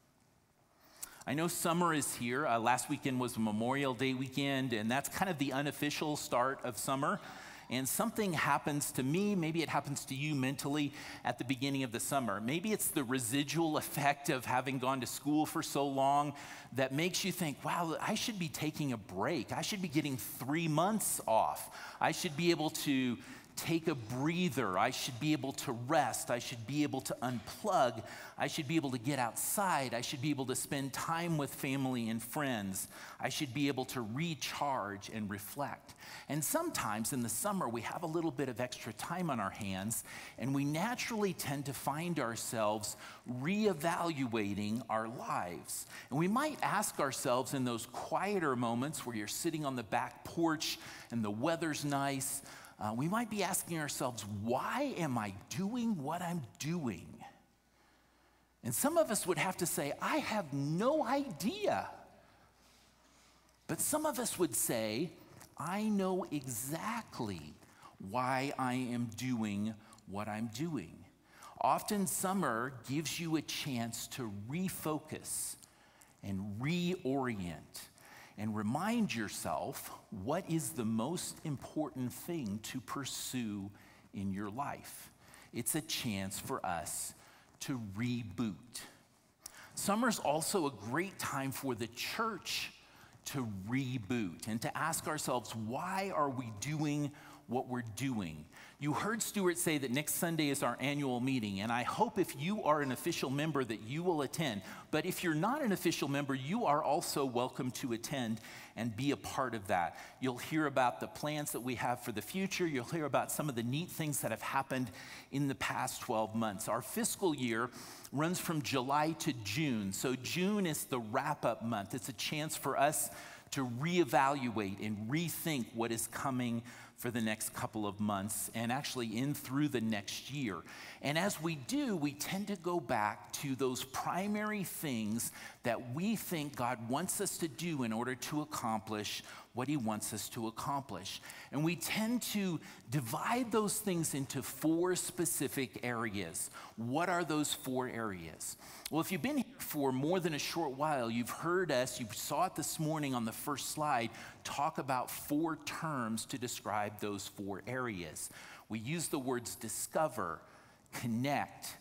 I know summer is here. Uh, last weekend was Memorial Day weekend, and that's kind of the unofficial start of summer. And something happens to me, maybe it happens to you mentally at the beginning of the summer. Maybe it's the residual effect of having gone to school for so long that makes you think, wow, I should be taking a break. I should be getting three months off. I should be able to take a breather. I should be able to rest. I should be able to unplug. I should be able to get outside. I should be able to spend time with family and friends. I should be able to recharge and reflect. And sometimes in the summer, we have a little bit of extra time on our hands, and we naturally tend to find ourselves reevaluating our lives. And we might ask ourselves in those quieter moments where you're sitting on the back porch and the weather's nice, Uh, we might be asking ourselves, why am I doing what I'm doing? And some of us would have to say, I have no idea. But some of us would say, I know exactly why I am doing what I'm doing. Often summer gives you a chance to refocus and reorient. and remind yourself what is the most important thing to pursue in your life. It's a chance for us to reboot. Summer's also a great time for the church to reboot and to ask ourselves, why are we doing what we're doing? You heard Stuart say that next Sunday is our annual meeting, and I hope if you are an official member that you will attend. But if you're not an official member, you are also welcome to attend and be a part of that. You'll hear about the plans that we have for the future. You'll hear about some of the neat things that have happened in the past twelve months. Our fiscal year runs from July to June, so June is the wrap-up month. It's a chance for us to reevaluate and rethink what is coming for the next couple of months and actually in through the next year. And as we do, we tend to go back to those primary things that we think God wants us to do in order to accomplish what he wants us to accomplish. And we tend to divide those things into four specific areas. What are those four areas? Well, if you've been here for more than a short while, you've heard us, you saw it this morning on the first slide, talk about four terms to describe those four areas. We use the words discover, connect,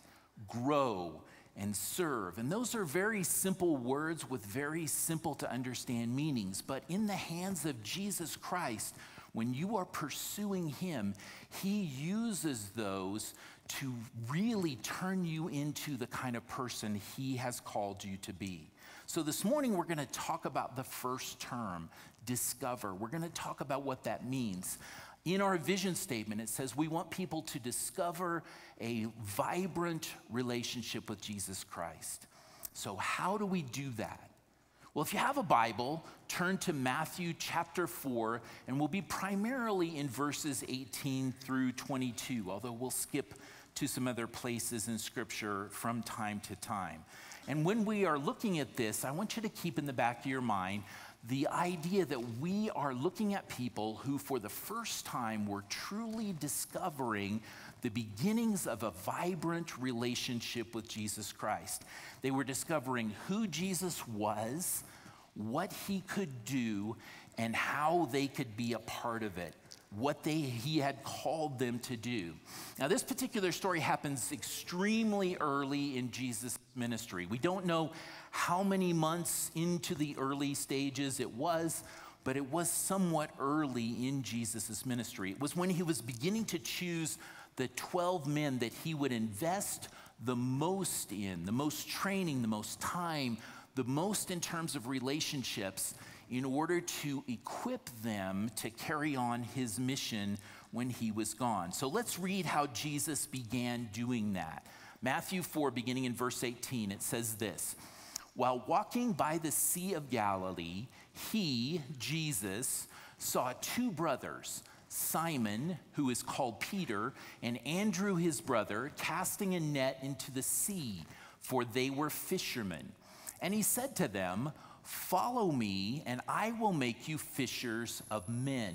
grow, and serve. And those are very simple words with very simple to understand meanings. But in the hands of Jesus Christ, when you are pursuing him, he uses those to really turn you into the kind of person he has called you to be. So this morning we're going to talk about the first term, discover. We're going to talk about what that means. In our vision statement, it says we want people to discover a vibrant relationship with Jesus Christ. So how do we do that? Well, if you have a Bible, turn to Matthew chapter four, and we'll be primarily in verses eighteen through twenty-two, although we'll skip to some other places in Scripture from time to time. And when we are looking at this, I want you to keep in the back of your mind the idea that we are looking at people who for the first time were truly discovering the beginnings of a vibrant relationship with Jesus Christ. They were discovering who Jesus was, what he could do, and how they could be a part of it, what they he had called them to do. Now, this particular story happens extremely early in Jesus' ministry. We don't know how many months into the early stages it was, but it was somewhat early in Jesus' ministry. It was when he was beginning to choose the twelve men that he would invest the most in, the most training, the most time, the most in terms of relationships, in order to equip them to carry on his mission when he was gone. So let's read how Jesus began doing that. Matthew four, beginning in verse eighteen, it says this: while walking by the Sea of Galilee, he, Jesus, saw two brothers, Simon, who is called Peter, and Andrew his brother, casting a net into the sea, for they were fishermen. And he said to them, "Follow me, and I will make you fishers of men."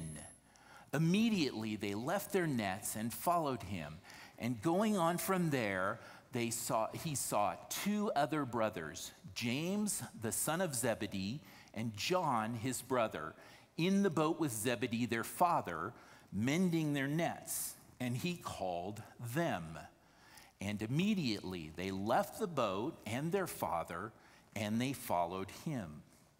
Immediately they left their nets and followed him. And going on from there, they saw he saw two other brothers, James, the son of Zebedee, and John, his brother, in the boat with Zebedee, their father, mending their nets. And he called them. And immediately they left the boat and their father, and they followed him.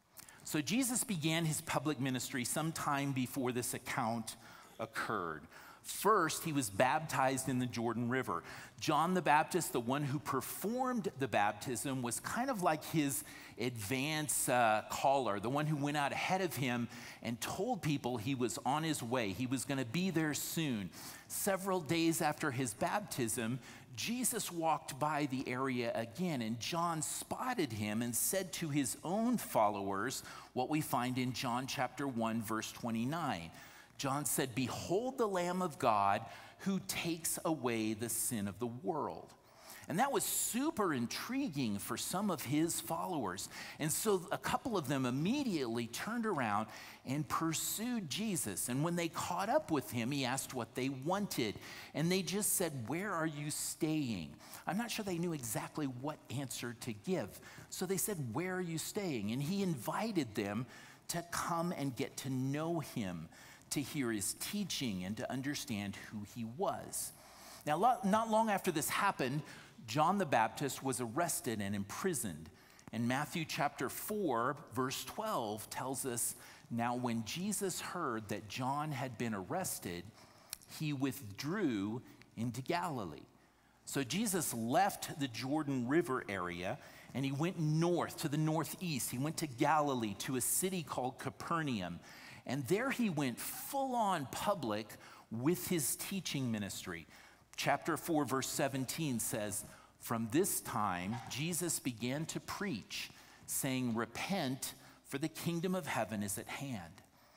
So Jesus began his public ministry sometime before this account occurred. First, he was baptized in the Jordan River. John the Baptist, the one who performed the baptism, was kind of like his advance uh, caller, the one who went out ahead of him and told people he was on his way. He was going to be there soon. Several days after his baptism, Jesus walked by the area again, and John spotted him and said to his own followers what we find in John chapter one, verse twenty-nine. John said, "Behold the Lamb of God who takes away the sin of the world." And that was super intriguing for some of his followers. And so a couple of them immediately turned around and pursued Jesus. And when they caught up with him, he asked what they wanted. And they just said, "Where are you staying?" I'm not sure they knew exactly what answer to give. So they said, "Where are you staying?" And he invited them to come and get to know him, to hear his teaching, and to understand who he was. Now, not long after this happened, John the Baptist was arrested and imprisoned. And Matthew chapter four, verse twelve tells us, now when Jesus heard that John had been arrested, he withdrew into Galilee. So Jesus left the Jordan River area and he went north to the northeast. He went to Galilee, to a city called Capernaum. And there he went full on public with his teaching ministry. Chapter four, verse seventeen says, from this time, Jesus began to preach, saying, repent, for the kingdom of heaven is at hand.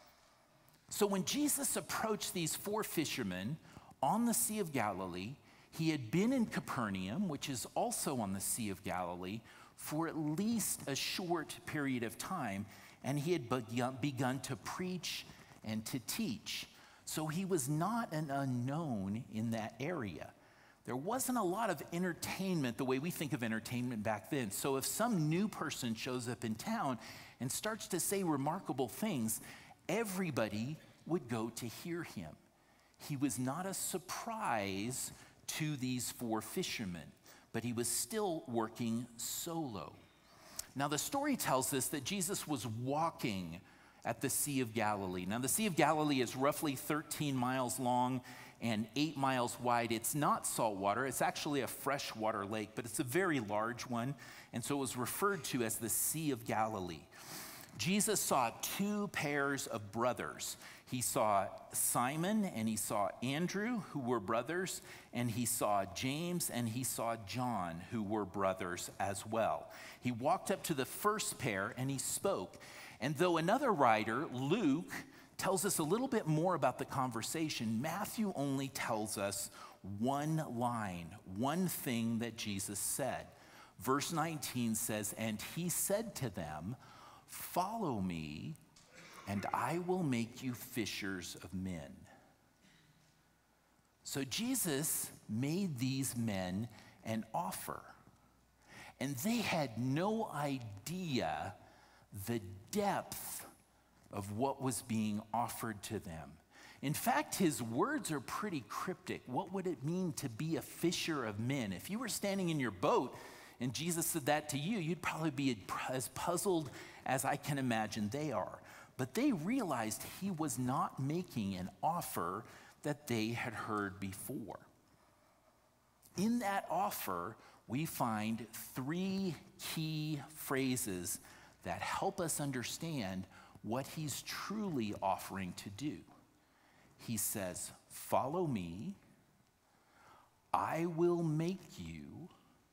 So when Jesus approached these four fishermen on the Sea of Galilee, he had been in Capernaum, which is also on the Sea of Galilee, for at least a short period of time, and he had begun, begun to preach and to teach. So he was not an unknown in that area. There wasn't a lot of entertainment the way we think of entertainment back then. So if some new person shows up in town and starts to say remarkable things, everybody would go to hear him. He was not a surprise to these four fishermen, but he was still working solo. Now the story tells us that Jesus was walking at the Sea of Galilee. Now the Sea of Galilee is roughly thirteen miles long and eight miles wide. It's not salt water, it's actually a freshwater lake, but it's a very large one, and so it was referred to as the Sea of Galilee. Jesus saw two pairs of brothers. He saw Simon and he saw Andrew, who were brothers, and he saw James and he saw John, who were brothers as well. He walked up to the first pair and he spoke. And though another writer, Luke, tells us a little bit more about the conversation, Matthew only tells us one line, one thing that Jesus said. Verse nineteen says, and he said to them, follow me, and I will make you fishers of men. So Jesus made these men an offer, and they had no idea the depth of what was being offered to them. In fact, his words are pretty cryptic. What would it mean to be a fisher of men? If you were standing in your boat and Jesus said that to you, you'd probably be as puzzled as I can imagine they are. But they realized he was not making an offer that they had heard before. In that offer, we find three key phrases that help us understand what he's truly offering to do. He says, follow me, I will make you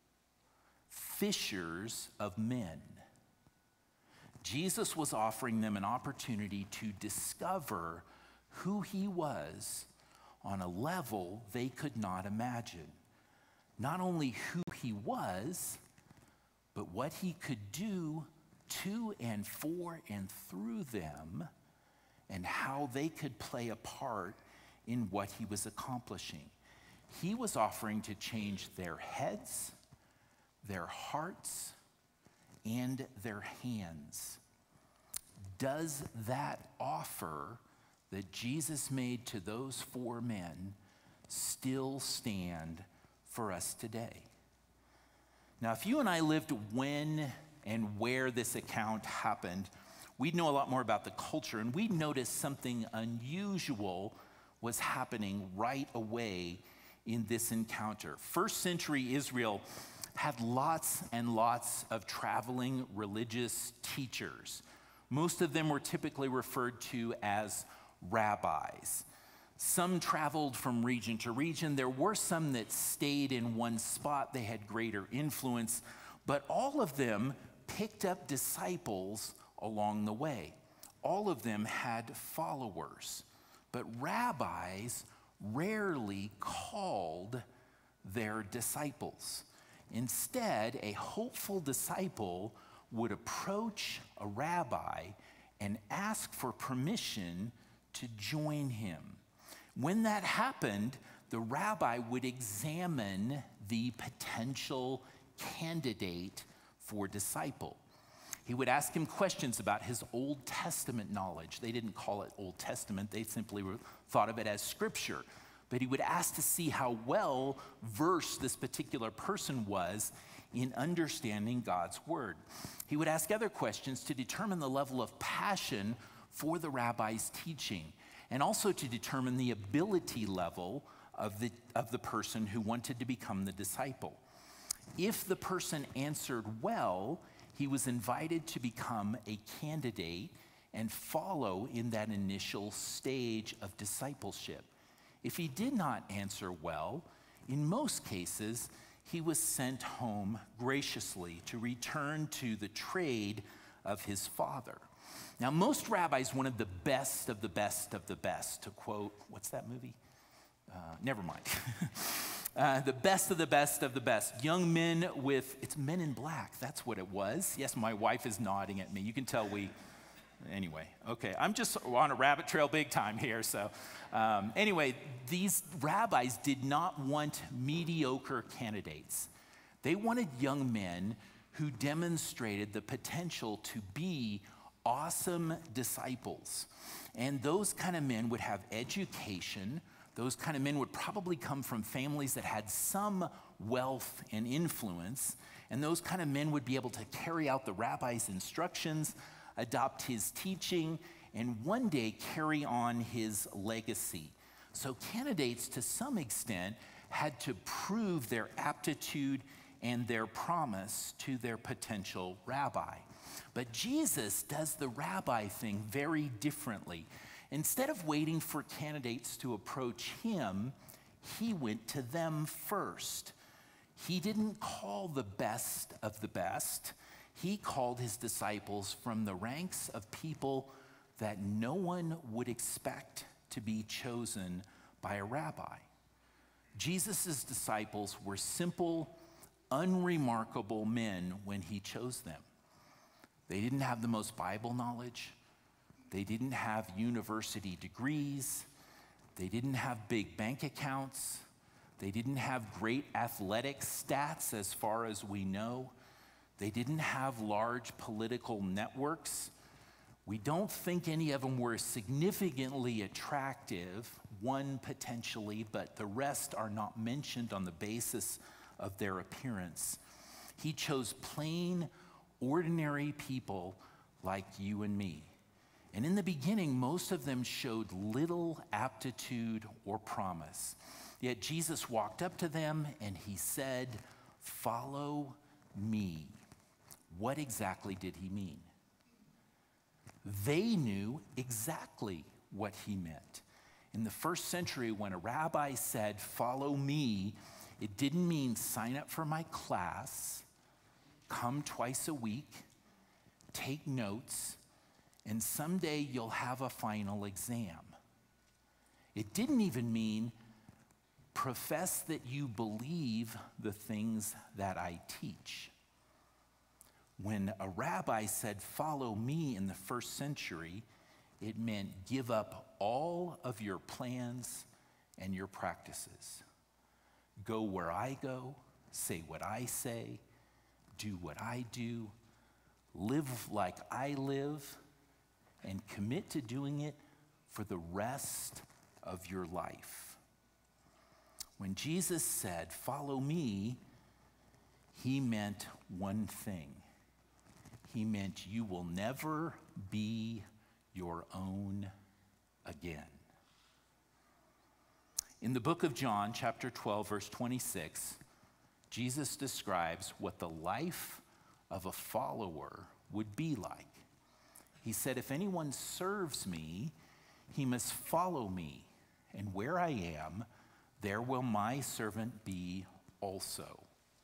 fishers of men. Jesus was offering them an opportunity to discover who he was on a level they could not imagine. Not only who he was, but what he could do to and for and through them, and how they could play a part in what he was accomplishing. He was offering to change their heads, their hearts, and their hands. Does that offer that Jesus made to those four men still stand for us today? Now, if you and I lived when and where this account happened, we'd know a lot more about the culture, and we'd notice something unusual was happening right away in this encounter. First century Israel had lots and lots of traveling religious teachers. Most of them were typically referred to as rabbis. Some traveled from region to region. There were some that stayed in one spot. They had greater influence, but all of them picked up disciples along the way. All of them had followers, but rabbis rarely called their disciples. Instead, a hopeful disciple would approach a rabbi and ask for permission to join him. When that happened, the rabbi would examine the potential candidate for disciple. He would ask him questions about his Old Testament knowledge. They didn't call it Old Testament. They simply thought of it as Scripture. But he would ask to see how well versed this particular person was in understanding God's word. He would ask other questions to determine the level of passion for the rabbi's teaching, and also to determine the ability level of the, of the person who wanted to become the disciple. If the person answered well, he was invited to become a candidate and follow in that initial stage of discipleship. If he did not answer well, in most cases, he was sent home graciously to return to the trade of his father. Now, most rabbis wanted the best of the best of the best, to quote, what's that movie? Uh, never mind. uh, the best of the best of the best. Young men with, it's Men in Black, that's what it was. Yes, my wife is nodding at me. You can tell we, anyway, okay. I'm just on a rabbit trail big time here, so. Um, anyway, these rabbis did not want mediocre candidates. They wanted young men who demonstrated the potential to be awesome disciples. And those kind of men would have education. Those kind of men would probably come from families that had some wealth and influence. And those kind of men would be able to carry out the rabbi's instructions, adopt his teaching, and one day carry on his legacy. So candidates, to some extent, had to prove their aptitude and their promise to their potential rabbi. But Jesus does the rabbi thing very differently. Instead of waiting for candidates to approach him, he went to them first. He didn't call the best of the best. He called his disciples from the ranks of people that no one would expect to be chosen by a rabbi. Jesus' disciples were simple, unremarkable men when he chose them. They didn't have the most Bible knowledge. They didn't have university degrees. They didn't have big bank accounts. They didn't have great athletic stats as far as we know. They didn't have large political networks. We don't think any of them were significantly attractive, one potentially, but the rest are not mentioned on the basis of their appearance. He chose plain, ordinary people like you and me. And in the beginning, most of them showed little aptitude or promise. Yet Jesus walked up to them and he said, "Follow me." What exactly did he mean? They knew exactly what he meant. In the first century, when a rabbi said, "Follow me," it didn't mean sign up for my class, come twice a week, take notes, and someday you'll have a final exam. It didn't even mean profess that you believe the things that I teach. When a rabbi said, "Follow me" in the first century, it meant give up all of your plans and your practices. Go where I go, say what I say, do what I do, live like I live, and commit to doing it for the rest of your life. When Jesus said, "Follow me," he meant one thing. He meant you will never be your own again. In the book of John, chapter twelve, verse twenty-six, Jesus describes what the life of a follower would be like. He said, "If anyone serves me, he must follow me, and where I am, there will my servant be also."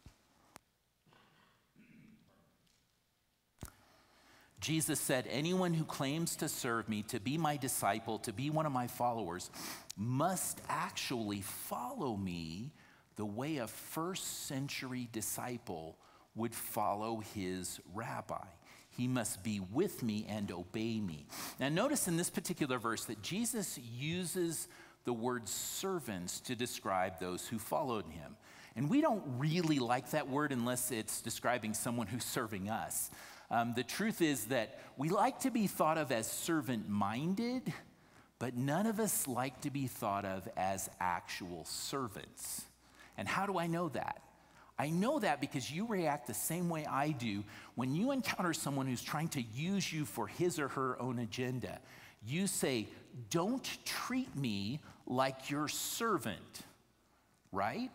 Jesus said, anyone who claims to serve me, to be my disciple, to be one of my followers, must actually follow me the way a first century disciple would follow his rabbi. He must be with me and obey me. Now notice in this particular verse that Jesus uses the word servants to describe those who followed him. And we don't really like that word unless it's describing someone who's serving us. Um, the truth is that we like to be thought of as servant-minded, but none of us like to be thought of as actual servants. And how do I know that? I know that because you react the same way I do when you encounter someone who's trying to use you for his or her own agenda. You say, don't treat me like your servant, right?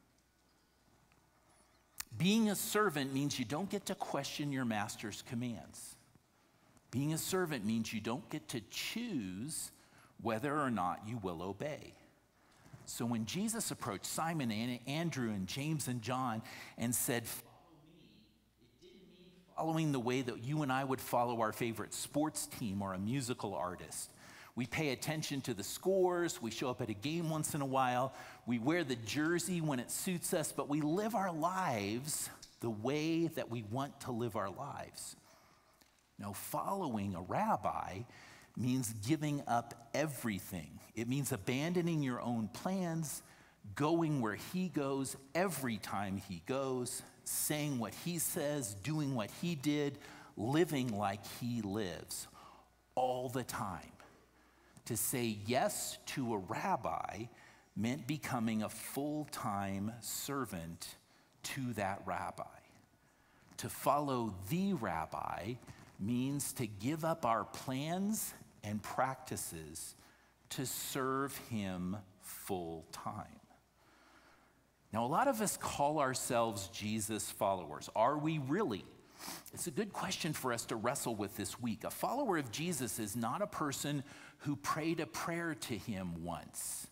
Being a servant means you don't get to question your master's commands. Being a servant means you don't get to choose whether or not you will obey. So when Jesus approached Simon and Andrew and James and John and said, follow me, it didn't mean following the way that you and I would follow our favorite sports team or a musical artist. We pay attention to the scores, we show up at a game once in a while, we wear the jersey when it suits us, but we live our lives the way that we want to live our lives. Now, following a rabbi means giving up everything. It means abandoning your own plans, going where he goes every time he goes, saying what he says, doing what he did, living like he lives, all the time. To say yes to a rabbi meant becoming a full-time servant to that rabbi. To follow the rabbi means to give up our plans and practices to serve him full time. Now, a lot of us call ourselves Jesus followers. Are we really? It's a good question for us to wrestle with this week. A follower of Jesus is not a person who prayed a prayer to him once.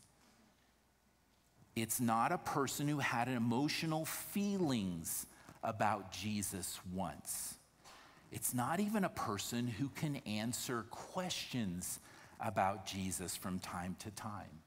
It's not a person who had emotional feelings about Jesus once. It's not even a person who can answer questions about Jesus from time to time.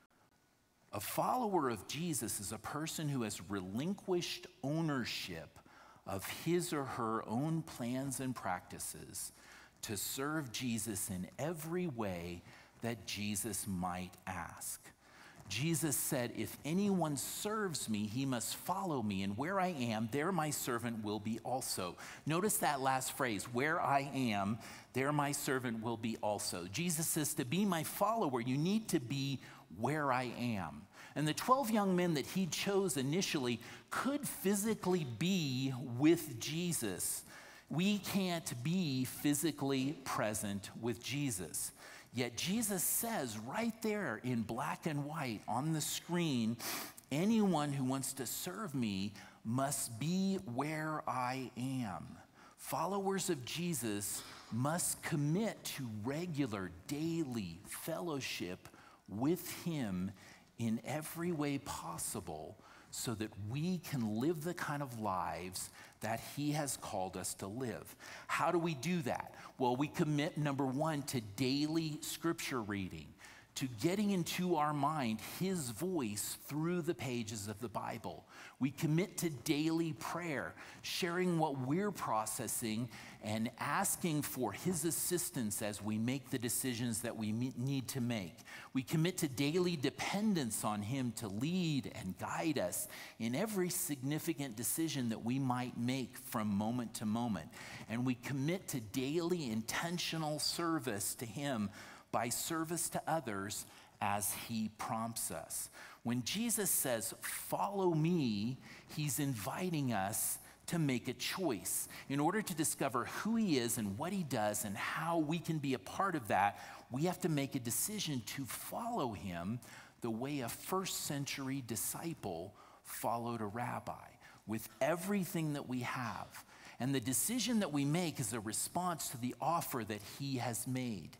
A follower of Jesus is a person who has relinquished ownership of his or her own plans and practices to serve Jesus in every way that Jesus might ask. Jesus said, if anyone serves me, he must follow me, and where I am, there my servant will be also. Notice that last phrase, where I am, there my servant will be also. Jesus says, to be my follower, you need to be where I am. And the twelve young men that he chose initially could physically be with Jesus. We can't be physically present with Jesus. Yet Jesus says right there in black and white on the screen, anyone who wants to serve me must be where I am. Followers of Jesus must commit to regular, daily fellowship with him in every way possible so that we can live the kind of lives that he has called us to live. How do we do that? Well, we commit, number one, to daily scripture reading, to getting into our mind his voice through the pages of the Bible. We commit to daily prayer, sharing what we're processing and asking for his assistance as we make the decisions that we need to make. We commit to daily dependence on him to lead and guide us in every significant decision that we might make from moment to moment. And we commit to daily intentional service to him by service to others as he prompts us. When Jesus says, follow me, he's inviting us to make a choice. In order to discover who he is and what he does and how we can be a part of that, we have to make a decision to follow him the way a first century disciple followed a rabbi, with everything that we have. And the decision that we make is a response to the offer that he has made.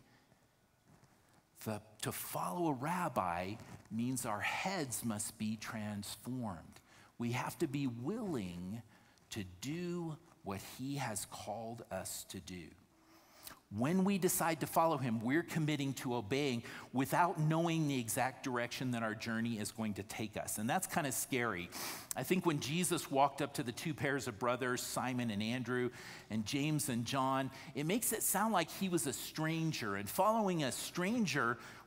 The, to follow a rabbi means our heads must be transformed. We have to be willing to do what he has called us to do. When we decide to follow him, we're committing to obeying without knowing the exact direction that our journey is going to take us. And that's kind of scary. I think when Jesus walked up to the two pairs of brothers, Simon and Andrew, and James and John, it makes it sound like he was a stranger. And following a stranger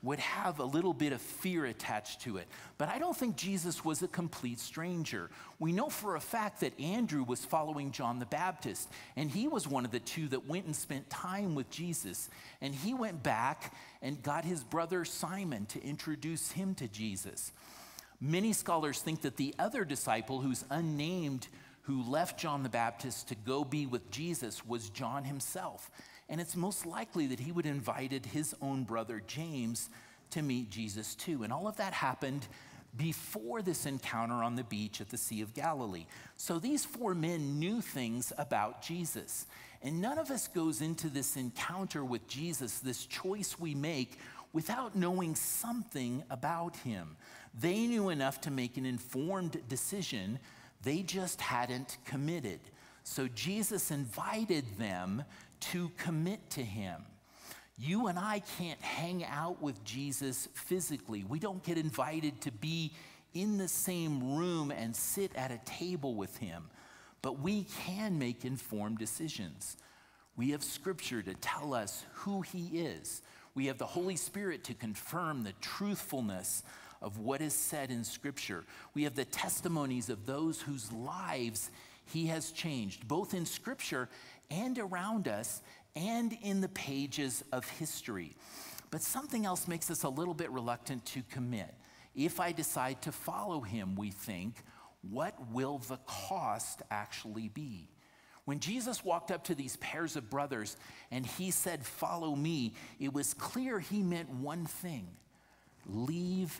would have a little bit of fear attached to it. But I don't think Jesus was a complete stranger. We know for a fact that Andrew was following John the Baptist, and he was one of the two that went and spent time with Jesus. And he went back and got his brother Simon to introduce him to Jesus. Many scholars think that the other disciple, who's unnamed, who left John the Baptist to go be with Jesus, was John himself. And it's most likely that he would have invited his own brother James to meet Jesus too. And all of that happened before this encounter on the beach at the Sea of Galilee. So these four men knew things about Jesus. And none of us goes into this encounter with Jesus, this choice we make, without knowing something about him. They knew enough to make an informed decision. They just hadn't committed. So Jesus invited them to commit to him. You and I can't hang out with Jesus physically. We don't get invited to be in the same room and sit at a table with him. But we can make informed decisions. We have scripture to tell us who he is. We have the Holy Spirit to confirm the truthfulness of what is said in scripture. We have the testimonies of those whose lives he has changed, both in scripture and around us and in the pages of history. But something else makes us a little bit reluctant to commit. If I decide to follow him, we think, what will the cost actually be? When Jesus walked up to these pairs of brothers and he said, "Follow me," it was clear he meant one thing: leave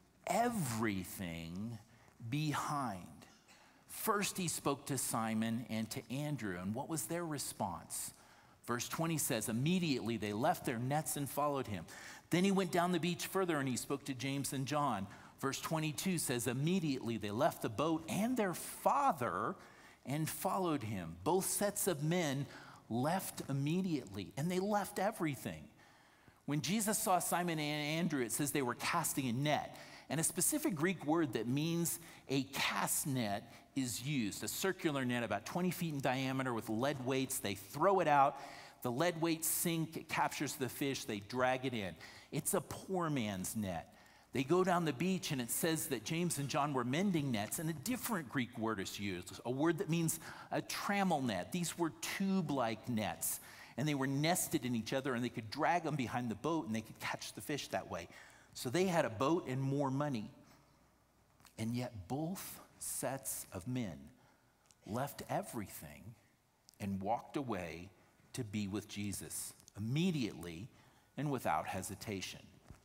everything behind. First, he spoke to Simon and to Andrew, and what was their response? Verse twenty says, immediately they left their nets and followed him. Then he went down the beach further and he spoke to James and John. Verse twenty-two says, immediately they left the boat and their father and followed him. Both sets of men left immediately, and they left everything. When Jesus saw Simon and Andrew, it says they were casting a net. And a specific Greek word that means a cast net is used, a circular net about twenty feet in diameter with lead weights. They throw it out. The lead weights sink. It captures the fish. They drag it in. It's a poor man's net. They go down the beach, and it says that James and John were mending nets, and a different Greek word is used, a word that means a trammel net. These were tube-like nets, and they were nested in each other, and they could drag them behind the boat, and they could catch the fish that way. So they had a boat and more money. And yet both sets of men left everything and walked away to be with Jesus immediately and without hesitation.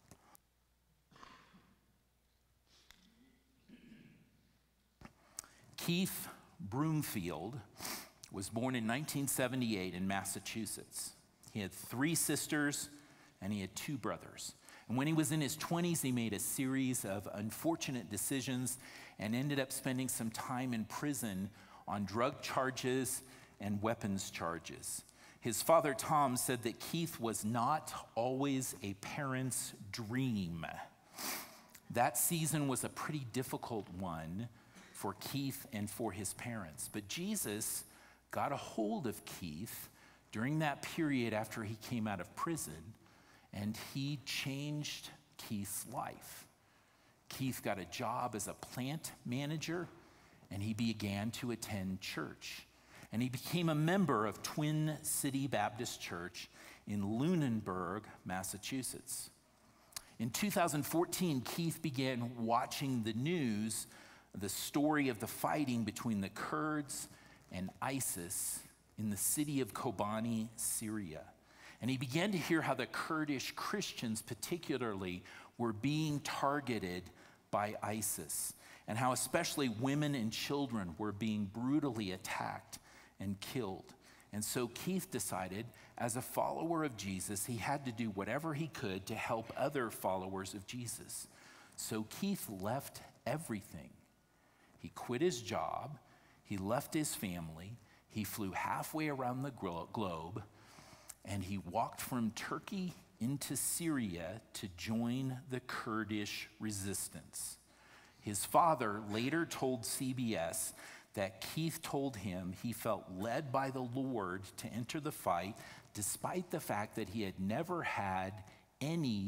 Keith Broomfield was born in nineteen seventy-eight in Massachusetts. He had three sisters and he had two brothers. And when he was in his twenties, he made a series of unfortunate decisions and ended up spending some time in prison on drug charges and weapons charges. His father, Tom, said that Keith was not always a parent's dream. That season was a pretty difficult one for Keith and for his parents. But Jesus got a hold of Keith during that period after he came out of prison, and he changed Keith's life. Keith got a job as a plant manager, and he began to attend church. And he became a member of Twin City Baptist Church in Lunenburg, Massachusetts. In two thousand fourteen, Keith began watching the news, the story of the fighting between the Kurds and ISIS in the city of Kobani, Syria. And he began to hear how the Kurdish Christians particularly were being targeted by ISIS, and how especially women and children were being brutally attacked and killed. And so Keith decided, as a follower of Jesus, he had to do whatever he could to help other followers of Jesus. So Keith left everything. He quit his job, he left his family, he flew halfway around the globe, and he walked from Turkey into Syria to join the Kurdish resistance. His father later told C B S that Keith told him he felt led by the Lord to enter the fight, despite the fact that he had never had any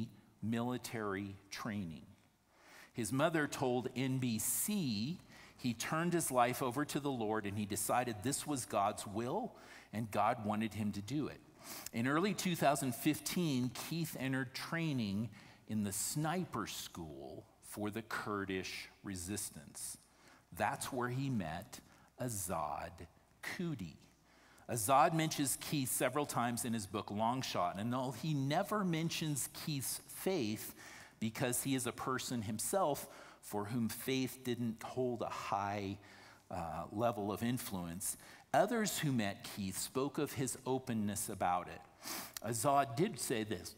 military training. His mother told N B C he turned his life over to the Lord and he decided this was God's will and God wanted him to do it. In early two thousand fifteen, Keith entered training in the sniper school for the Kurdish resistance. That's where he met Azad Kudi. Azad mentions Keith several times in his book, Long Shot, and though he never mentions Keith's faith because he is a person himself for whom faith didn't hold a high uh, level of influence, others who met Keith spoke of his openness about it. Azad did say this,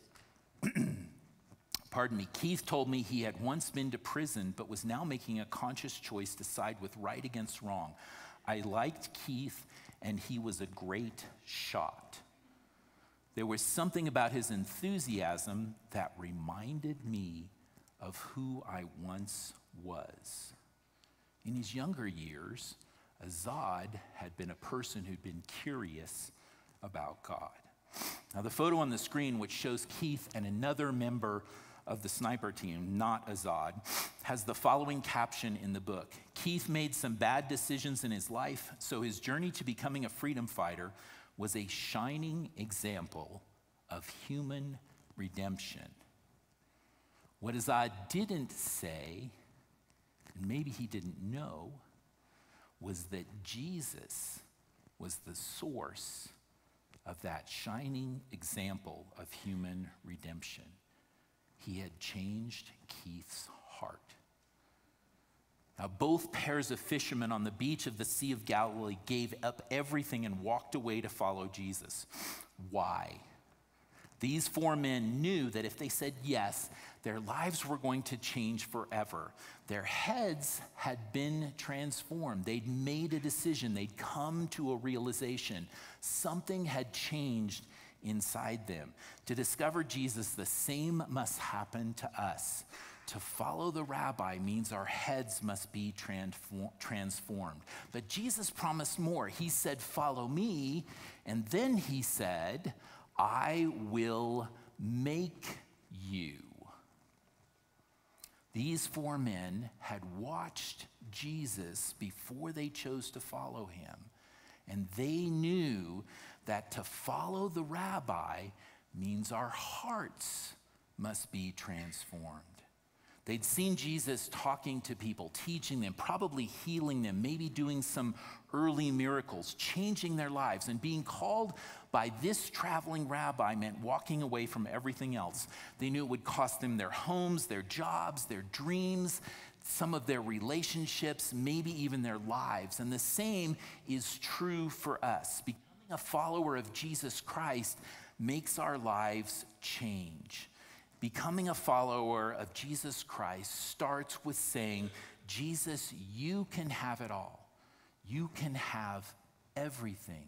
pardon me, Keith told me he had once been to prison but was now making a conscious choice to side with right against wrong. I liked Keith and he was a great shot. There was something about his enthusiasm that reminded me of who I once was. In his younger years, Azad had been a person who'd been curious about God. Now, the photo on the screen, which shows Keith and another member of the sniper team, not Azad, has the following caption in the book. Keith made some bad decisions in his life, so his journey to becoming a freedom fighter was a shining example of human redemption. What Azad didn't say, and maybe he didn't know, was that Jesus was the source of that shining example of human redemption. He had changed Keith's heart. Now, both pairs of fishermen on the beach of the Sea of Galilee gave up everything and walked away to follow Jesus. Why? These four men knew that if they said yes, their lives were going to change forever. Their heads had been transformed. They'd made a decision. They'd come to a realization. Something had changed inside them. To discover Jesus, the same must happen to us. To follow the rabbi means our heads must be transformed. But Jesus promised more. He said, follow me. And then he said, I will make you. These four men had watched Jesus before they chose to follow him. And they knew that to follow the rabbi means our hearts must be transformed. They'd seen Jesus talking to people, teaching them, probably healing them, maybe doing some early miracles, changing their lives, and being called by this traveling rabbi meant walking away from everything else. They knew it would cost them their homes, their jobs, their dreams, some of their relationships, maybe even their lives. And the same is true for us. Becoming a follower of Jesus Christ makes our lives change. Becoming a follower of Jesus Christ starts with saying, Jesus, you can have it all. You can have everything.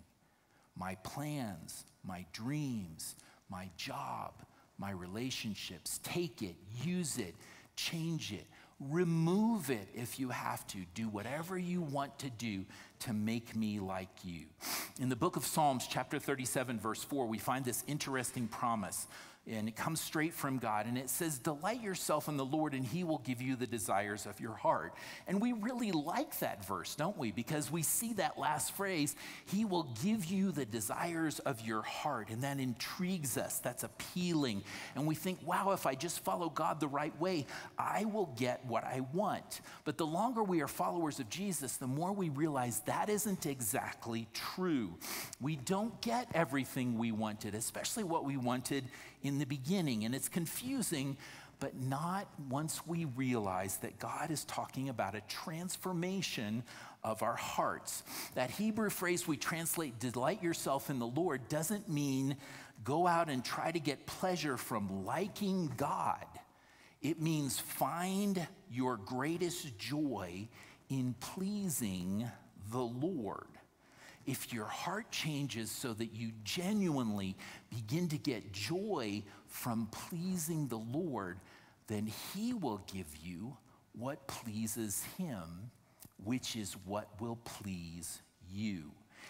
My plans, my dreams, my job, my relationships. Take it, use it, change it, remove it if you have to. Do whatever you want to do to make me like you. In the book of Psalms, chapter thirty-seven, verse four, we find this interesting promise. And it comes straight from God. And it says, delight yourself in the Lord and he will give you the desires of your heart. And we really like that verse, don't we? Because we see that last phrase, he will give you the desires of your heart. And that intrigues us. That's appealing. And we think, wow, if I just follow God the right way, I will get what I want. But the longer we are followers of Jesus, the more we realize that isn't exactly true. We don't get everything we wanted, especially what we wanted in the beginning, and it's confusing, but not once we realize that God is talking about a transformation of our hearts. That Hebrew phrase we translate, delight yourself in the Lord, doesn't mean go out and try to get pleasure from liking God. It means find your greatest joy in pleasing the Lord. If your heart changes so that you genuinely begin to get joy from pleasing the Lord, then he will give you what pleases him, which is what will please you.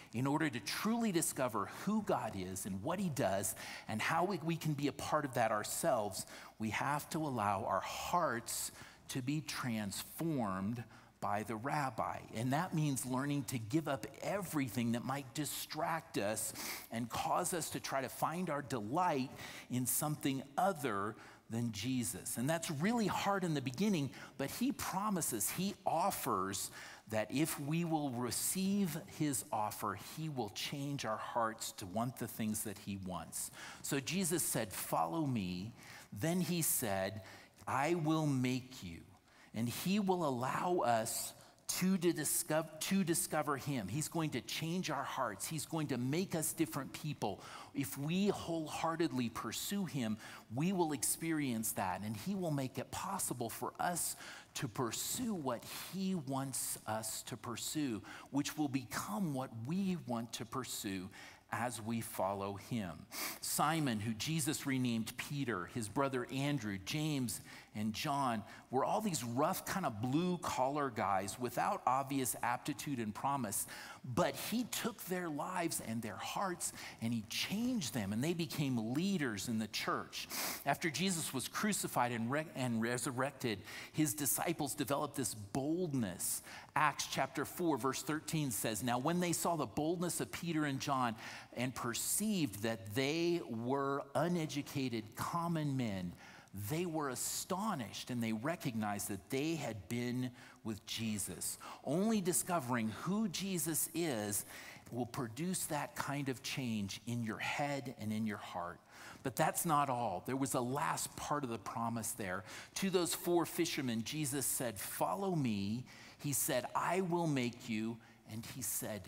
In order to truly discover who God is and what he does and how we, we can be a part of that ourselves, we have to allow our hearts to be transformed by the rabbi. And that means learning to give up everything that might distract us and cause us to try to find our delight in something other than Jesus. And that's really hard in the beginning, but he promises, he offers that if we will receive his offer, he will change our hearts to want the things that he wants. So Jesus said, follow me. Then he said, I will make you. And he will allow us to, to, discover, to discover him. He's going to change our hearts. He's going to make us different people. If we wholeheartedly pursue him, we will experience that. And he will make it possible for us to pursue what he wants us to pursue, which will become what we want to pursue as we follow him. Simon, who Jesus renamed Peter, his brother Andrew, James, and John were all these rough kind of blue collar guys without obvious aptitude and promise. But he took their lives and their hearts and he changed them, and they became leaders in the church. After Jesus was crucified and, re- and resurrected, his disciples developed this boldness. Acts chapter four, verse thirteen says, now when they saw the boldness of Peter and John and perceived that they were uneducated common men, they were astonished, and they recognized that they had been with Jesus. Only discovering who Jesus is will produce that kind of change in your head and in your heart. But that's not all. There was a last part of the promise there. To those four fishermen, Jesus said, follow me. He said, I will make you, and he said,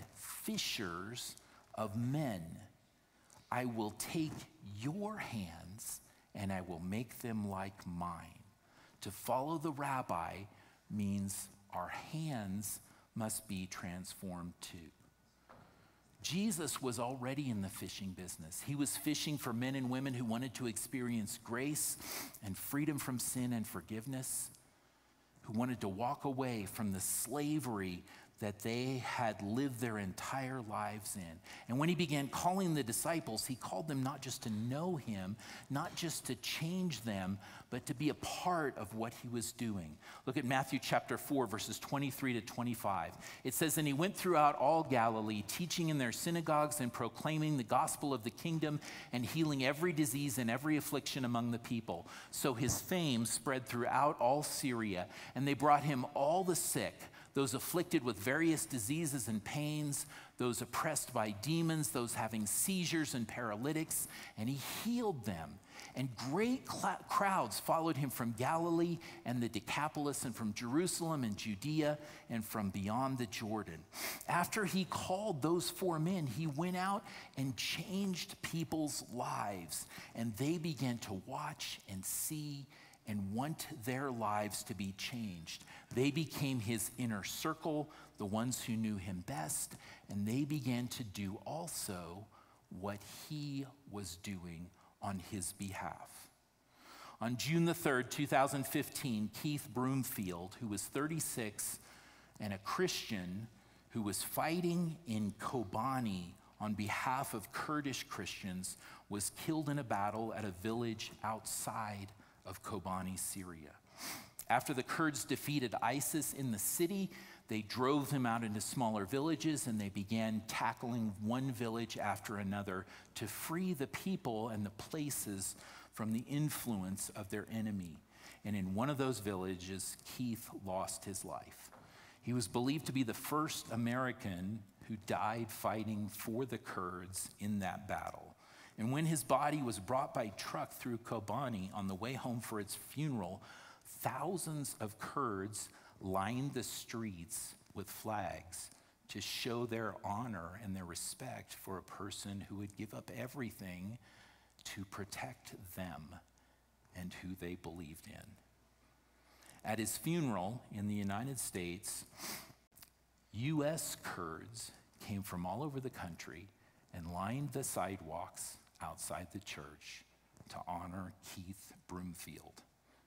fishers of men. I will take your hands and I will make them like mine. To follow the rabbi means our hands must be transformed too. Jesus was already in the fishing business. He was fishing for men and women who wanted to experience grace and freedom from sin and forgiveness, who wanted to walk away from the slavery that they had lived their entire lives in. And when he began calling the disciples, he called them not just to know him, not just to change them, but to be a part of what he was doing. Look at Matthew chapter four, verses twenty-three to twenty-five. It says, and he went throughout all Galilee, teaching in their synagogues and proclaiming the gospel of the kingdom and healing every disease and every affliction among the people. So his fame spread throughout all Syria, and they brought him all the sick, those afflicted with various diseases and pains, those oppressed by demons, those having seizures and paralytics, and he healed them. And great cl- crowds followed him from Galilee and the Decapolis and from Jerusalem and Judea and from beyond the Jordan. After he called those four men, he went out and changed people's lives, and they began to watch and see and want their lives to be changed. They became his inner circle, the ones who knew him best, and they began to do also what he was doing on his behalf. On June the third, two thousand fifteen, Keith Broomfield, who was thirty-six and a Christian who was fighting in Kobani on behalf of Kurdish Christians, was killed in a battle at a village outside of Kobani, Syria. After the Kurds defeated ISIS in the city, they drove them out into smaller villages, and they began tackling one village after another to free the people and the places from the influence of their enemy. And in one of those villages, Keith lost his life. He was believed to be the first American who died fighting for the Kurds in that battle. And when his body was brought by truck through Kobani on the way home for its funeral, thousands of Kurds lined the streets with flags to show their honor and their respect for a person who would give up everything to protect them and who they believed in. At his funeral in the United States, U S Kurds came from all over the country and lined the sidewalks outside the church to honor Keith Broomfield.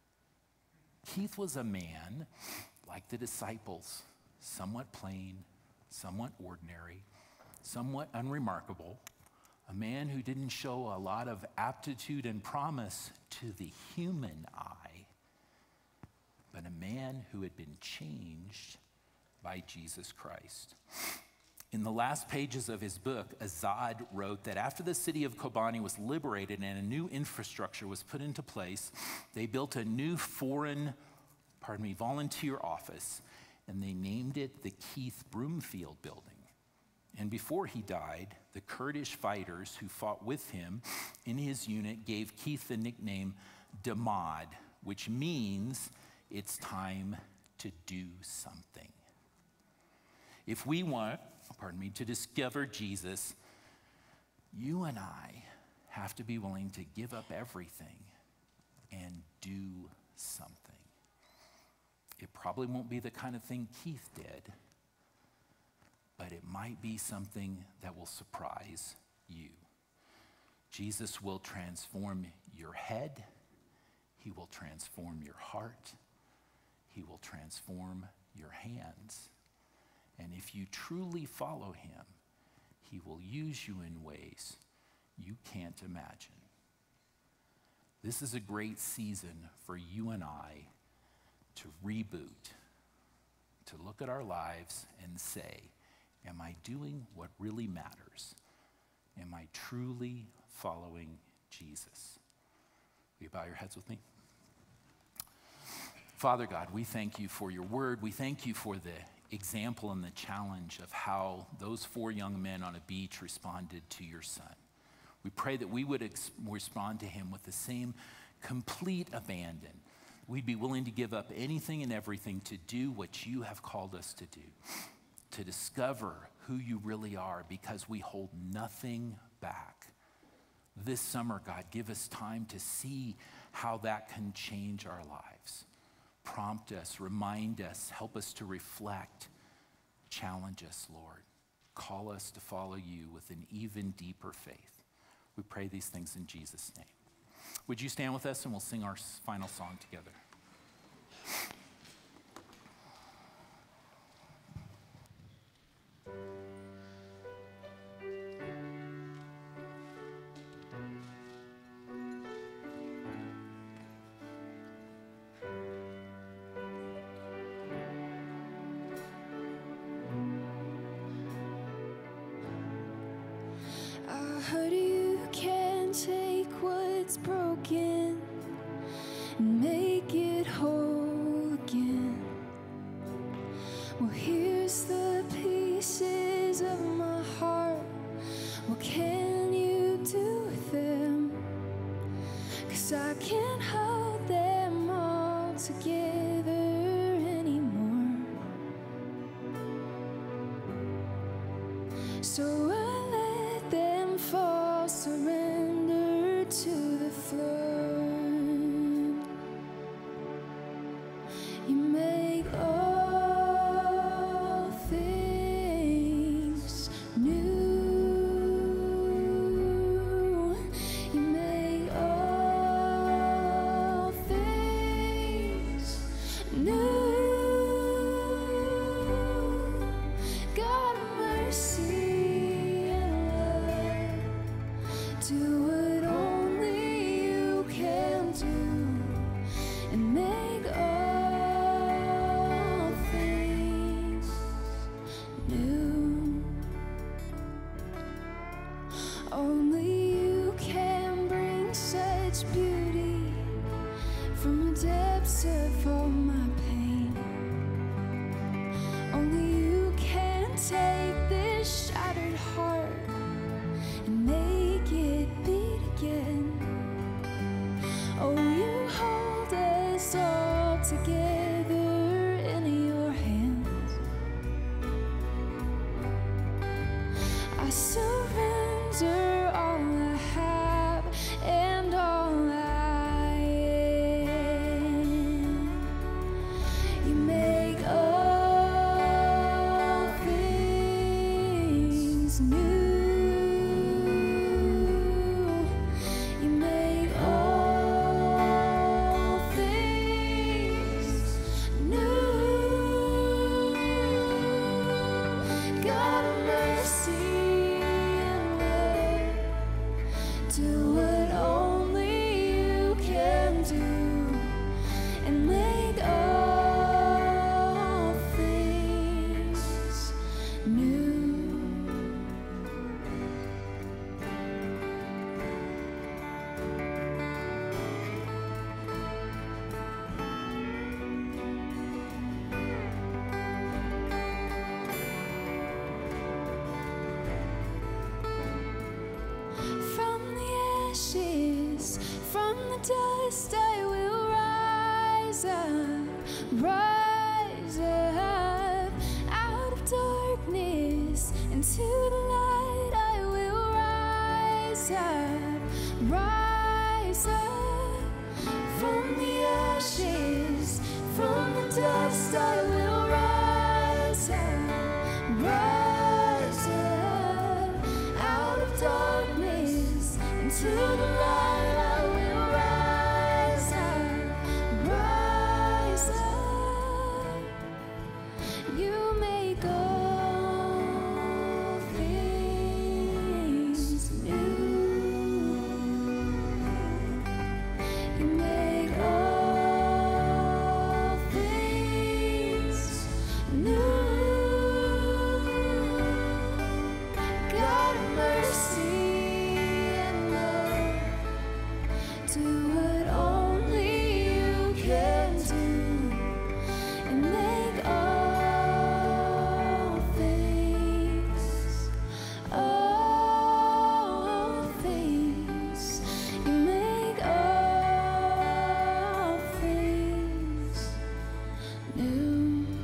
Keith was a man like the disciples, somewhat plain, somewhat ordinary, somewhat unremarkable, a man who didn't show a lot of aptitude and promise to the human eye, but a man who had been changed by Jesus Christ. In the last pages of his book, Azad wrote that after the city of Kobani was liberated and a new infrastructure was put into place, they built a new foreign, pardon me, volunteer office, and they named it the Keith Broomfield Building. And before he died, the Kurdish fighters who fought with him in his unit gave Keith the nickname Damad, which means it's time to do something. If we want, pardon me, to discover Jesus, you and I have to be willing to give up everything and do something. It probably won't be the kind of thing Keith did, but it might be something that will surprise you. Jesus will transform your head. He will transform your heart. He will transform your hands. And if you truly follow him, he will use you in ways you can't imagine. This is a great season for you and I to reboot, to look at our lives and say, am I doing what really matters? Am I truly following Jesus? Will you bow your heads with me? Father God, we thank you for your word. We thank you for the example and the challenge of how those four young men on a beach responded to your son. We pray that we would ex- respond to him with the same complete abandon. We'd be willing to give up anything and everything to do what you have called us to do, to discover who you really are, because we hold nothing back. This summer, God, give us time to see how that can change our lives. Prompt us, remind us, help us to reflect, challenge us, Lord. Call us to follow you with an even deeper faith. We pray these things in Jesus' name. Would you stand with us and we'll sing our final song together. I heard you can take what's broken and make it whole again. Well, here's the pieces of my heart. What can you do with them? 'Cause I can't hold them all together anymore. So I let them fall, surrender to the flood. You make all things new. You make all things new. God of mercy and love, do what only you can do, and make all things new. Only you can bring such beauty from the depths of all my pain. Only you can take this shattered heart and make it beat again. Oh, you hold us all together in your hands. I surrender all I have and all I am. You make all things new. You make all things new. God of mercy the dust I will rise up, rise up. Out of darkness into the light I will rise up, rise up. From the ashes, from the dust I will rise up, rise up. Out of darkness into the light I will rise up, rise up. You make all things new. You make all things new. God of mercy and love, do what only you can do, and make all things, all things. You make all things new.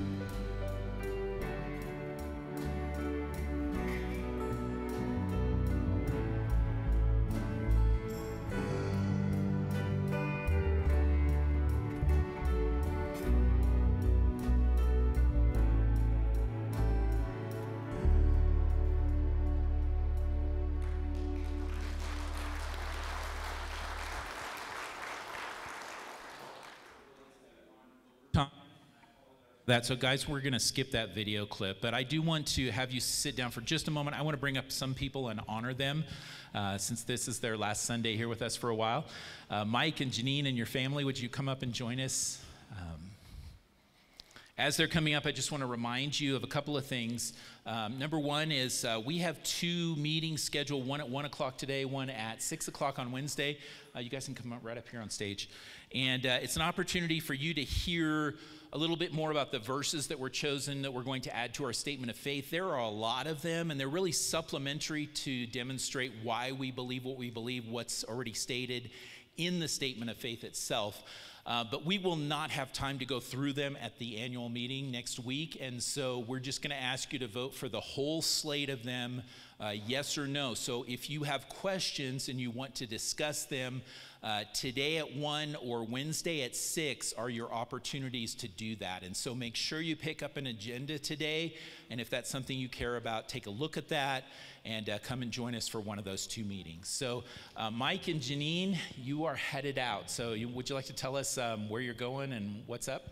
That. So guys, we're going to skip that video clip, but I do want to have you sit down for just a moment. I want to bring up some people and honor them uh, since this is their last Sunday here with us for a while. Uh, Mike and Janine and your family, would you come up and join us? Um, As they're coming up, I just want to remind you of a couple of things. Um, number one is uh, we have two meetings scheduled, one at one o'clock today, one at six o'clock on Wednesday. Uh, you guys can come up right up here on stage. And uh, it's an opportunity for you to hear a little bit more about the verses that were chosen that we're going to add to our statement of faith. There are a lot of them, and they're really supplementary to demonstrate why we believe what we believe, what's already stated in the statement of faith itself. Uh, but we will not have time to go through them at the annual meeting next week, and so we're just going to ask you to vote for the whole slate of them, uh, yes or no. So if you have questions and you want to discuss them, uh, today at one or Wednesday at six are your opportunities to do that. And so make sure you pick up an agenda today, and if that's something you care about, take a look at that and uh, come and join us for one of those two meetings. So uh, Mike and Janine, you are headed out. So you, would you like to tell us um, where you're going and what's up?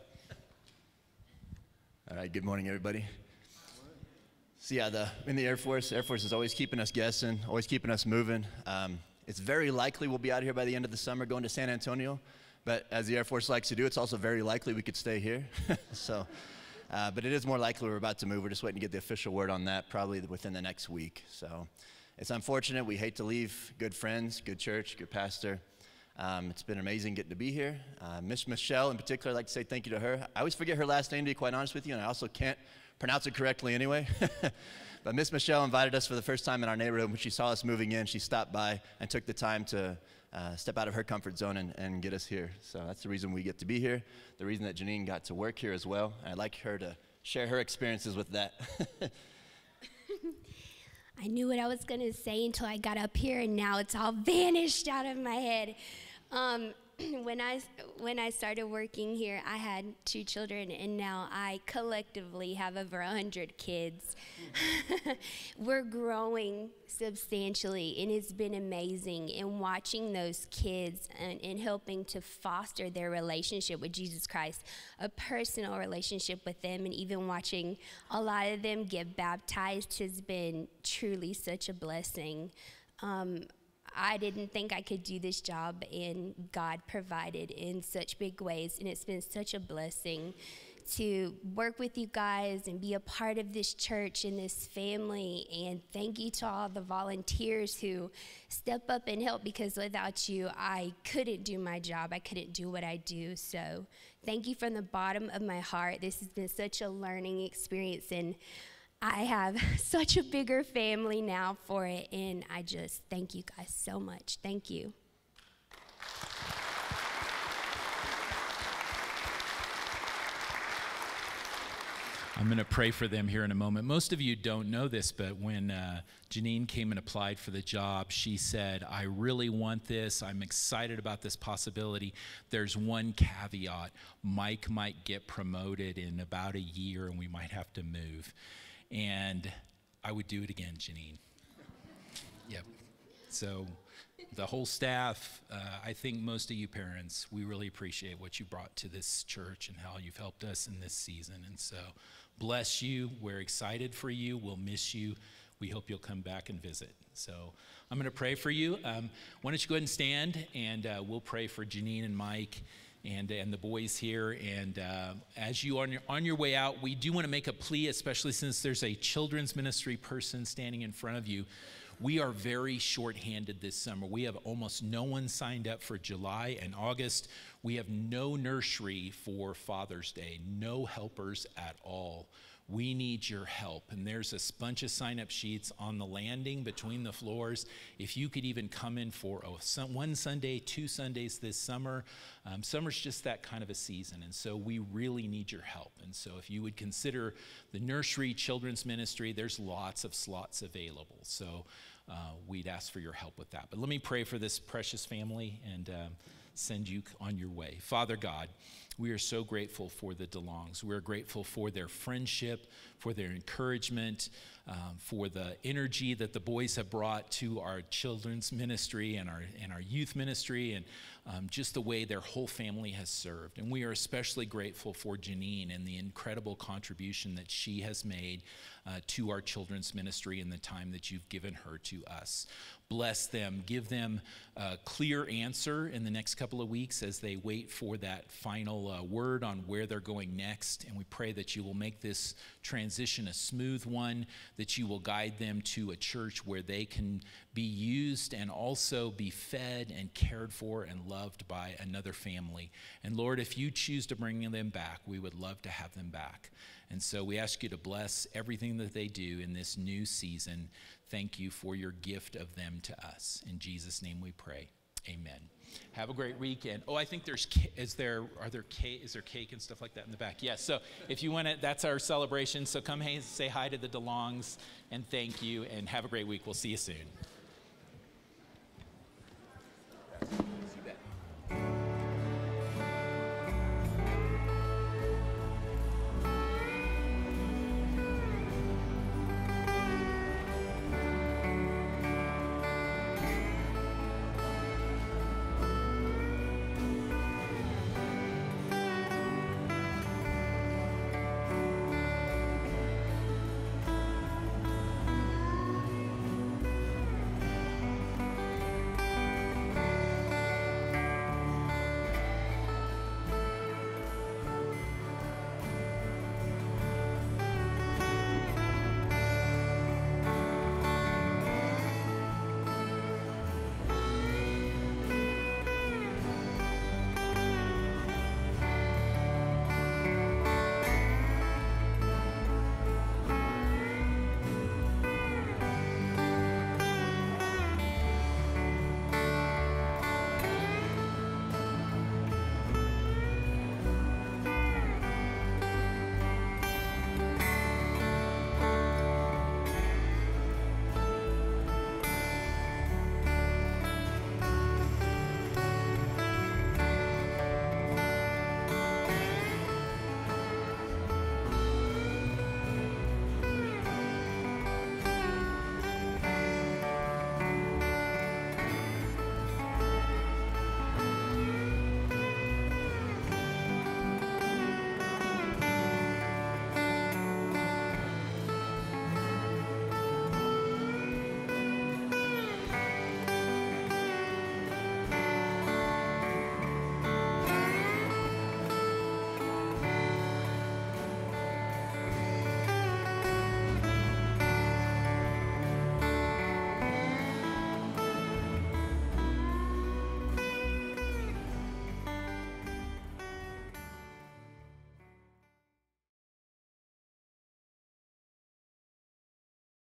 All right, good morning, everybody. So yeah, the, in the Air Force, Air Force is always keeping us guessing, always keeping us moving. Um, it's very likely we'll be out here by the end of the summer going to San Antonio, but as the Air Force likes to do, it's also very likely we could stay here. so, uh, but it is more likely we're about to move. We're just waiting to get the official word on that, probably within the next week. So it's unfortunate. We hate to leave good friends, good church, good pastor. Um, it's been amazing getting to be here. Uh, Miss Michelle in particular, I'd like to say thank you to her. I always forget her last name, to be quite honest with you, and I also can't pronounce it correctly anyway. But Miss Michelle invited us for the first time in our neighborhood. When she saw us moving in, she stopped by and took the time to uh, step out of her comfort zone and, and get us here. So that's the reason we get to be here, the reason that Janine got to work here as well. And I'd like her to share her experiences with that. I knew what I was going to say until I got up here, and now it's all vanished out of my head. Um, when I when I started working here, I had two children, and now I collectively have over a hundred kids. We're growing substantially, and it's been amazing. And watching those kids and, and helping to foster their relationship with Jesus Christ, a personal relationship with them, and even watching a lot of them get baptized has been truly such a blessing. Um, I didn't think I could do this job, and God provided in such big ways, and it's been such a blessing to work with you guys and be a part of this church and this family. And thank you to all the volunteers who step up and help, because without you, I couldn't do my job. I couldn't do what I do. So thank you from the bottom of my heart. This has been such a learning experience, and I have such a bigger family now for it, and I just thank you guys so much. Thank you. I'm going to pray for them here in a moment. Most of you don't know this, but when uh, Janine came and applied for the job, she said, I really want this. I'm excited about this possibility. There's one caveat. Mike might get promoted in about a year, and we might have to move. And I would do it again, Janine. Yep. So the whole staff, uh, I think most of you parents, we really appreciate what you brought to this church and how you've helped us in this season. And so bless you. We're excited for you. We'll miss you. We hope you'll come back and visit. So I'm going to pray for you. Um, why don't you go ahead and stand, and uh, we'll pray for Janine and Mike and, and the boys here. And uh, as you are on your, on your way out, we do want to make a plea, especially since there's a children's ministry person standing in front of you. We are very short-handed this summer. We have almost no one signed up for July and August. We have no nursery for Father's Day, no helpers at all. We need your help. And there's a bunch of sign-up sheets on the landing between the floors. If you could even come in for oh, some, one Sunday, two Sundays this summer. Um, summer's just that kind of a season, and so we really need your help. And so if you would consider the nursery children's ministry, there's lots of slots available. So uh, we'd ask for your help with that. But let me pray for this precious family and uh, send you on your way. Father God, we are so grateful for the DeLongs. We're grateful for their friendship, for their encouragement, um, for the energy that the boys have brought to our children's ministry and our, and our youth ministry, and um, just the way their whole family has served. And we are especially grateful for Janine and the incredible contribution that she has made uh, to our children's ministry in the time that you've given her to us. Bless them. Give them a clear answer in the next couple of weeks as they wait for that final uh, word on where they're going next. And we pray that you will make this transition a smooth one, that you will guide them to a church where they can be used and also be fed and cared for and loved by another family. And Lord, if you choose to bring them back, we would love to have them back. And so we ask you to bless everything that they do in this new season. Thank you for your gift of them to us. In Jesus' name we pray. Amen. Have a great weekend. Oh, I think there's, is there, are there cake, is there cake and stuff like that in the back? Yes, so if you want to, that's our celebration. So come hey, say hi to the DeLongs, and thank you, and have a great week. We'll see you soon.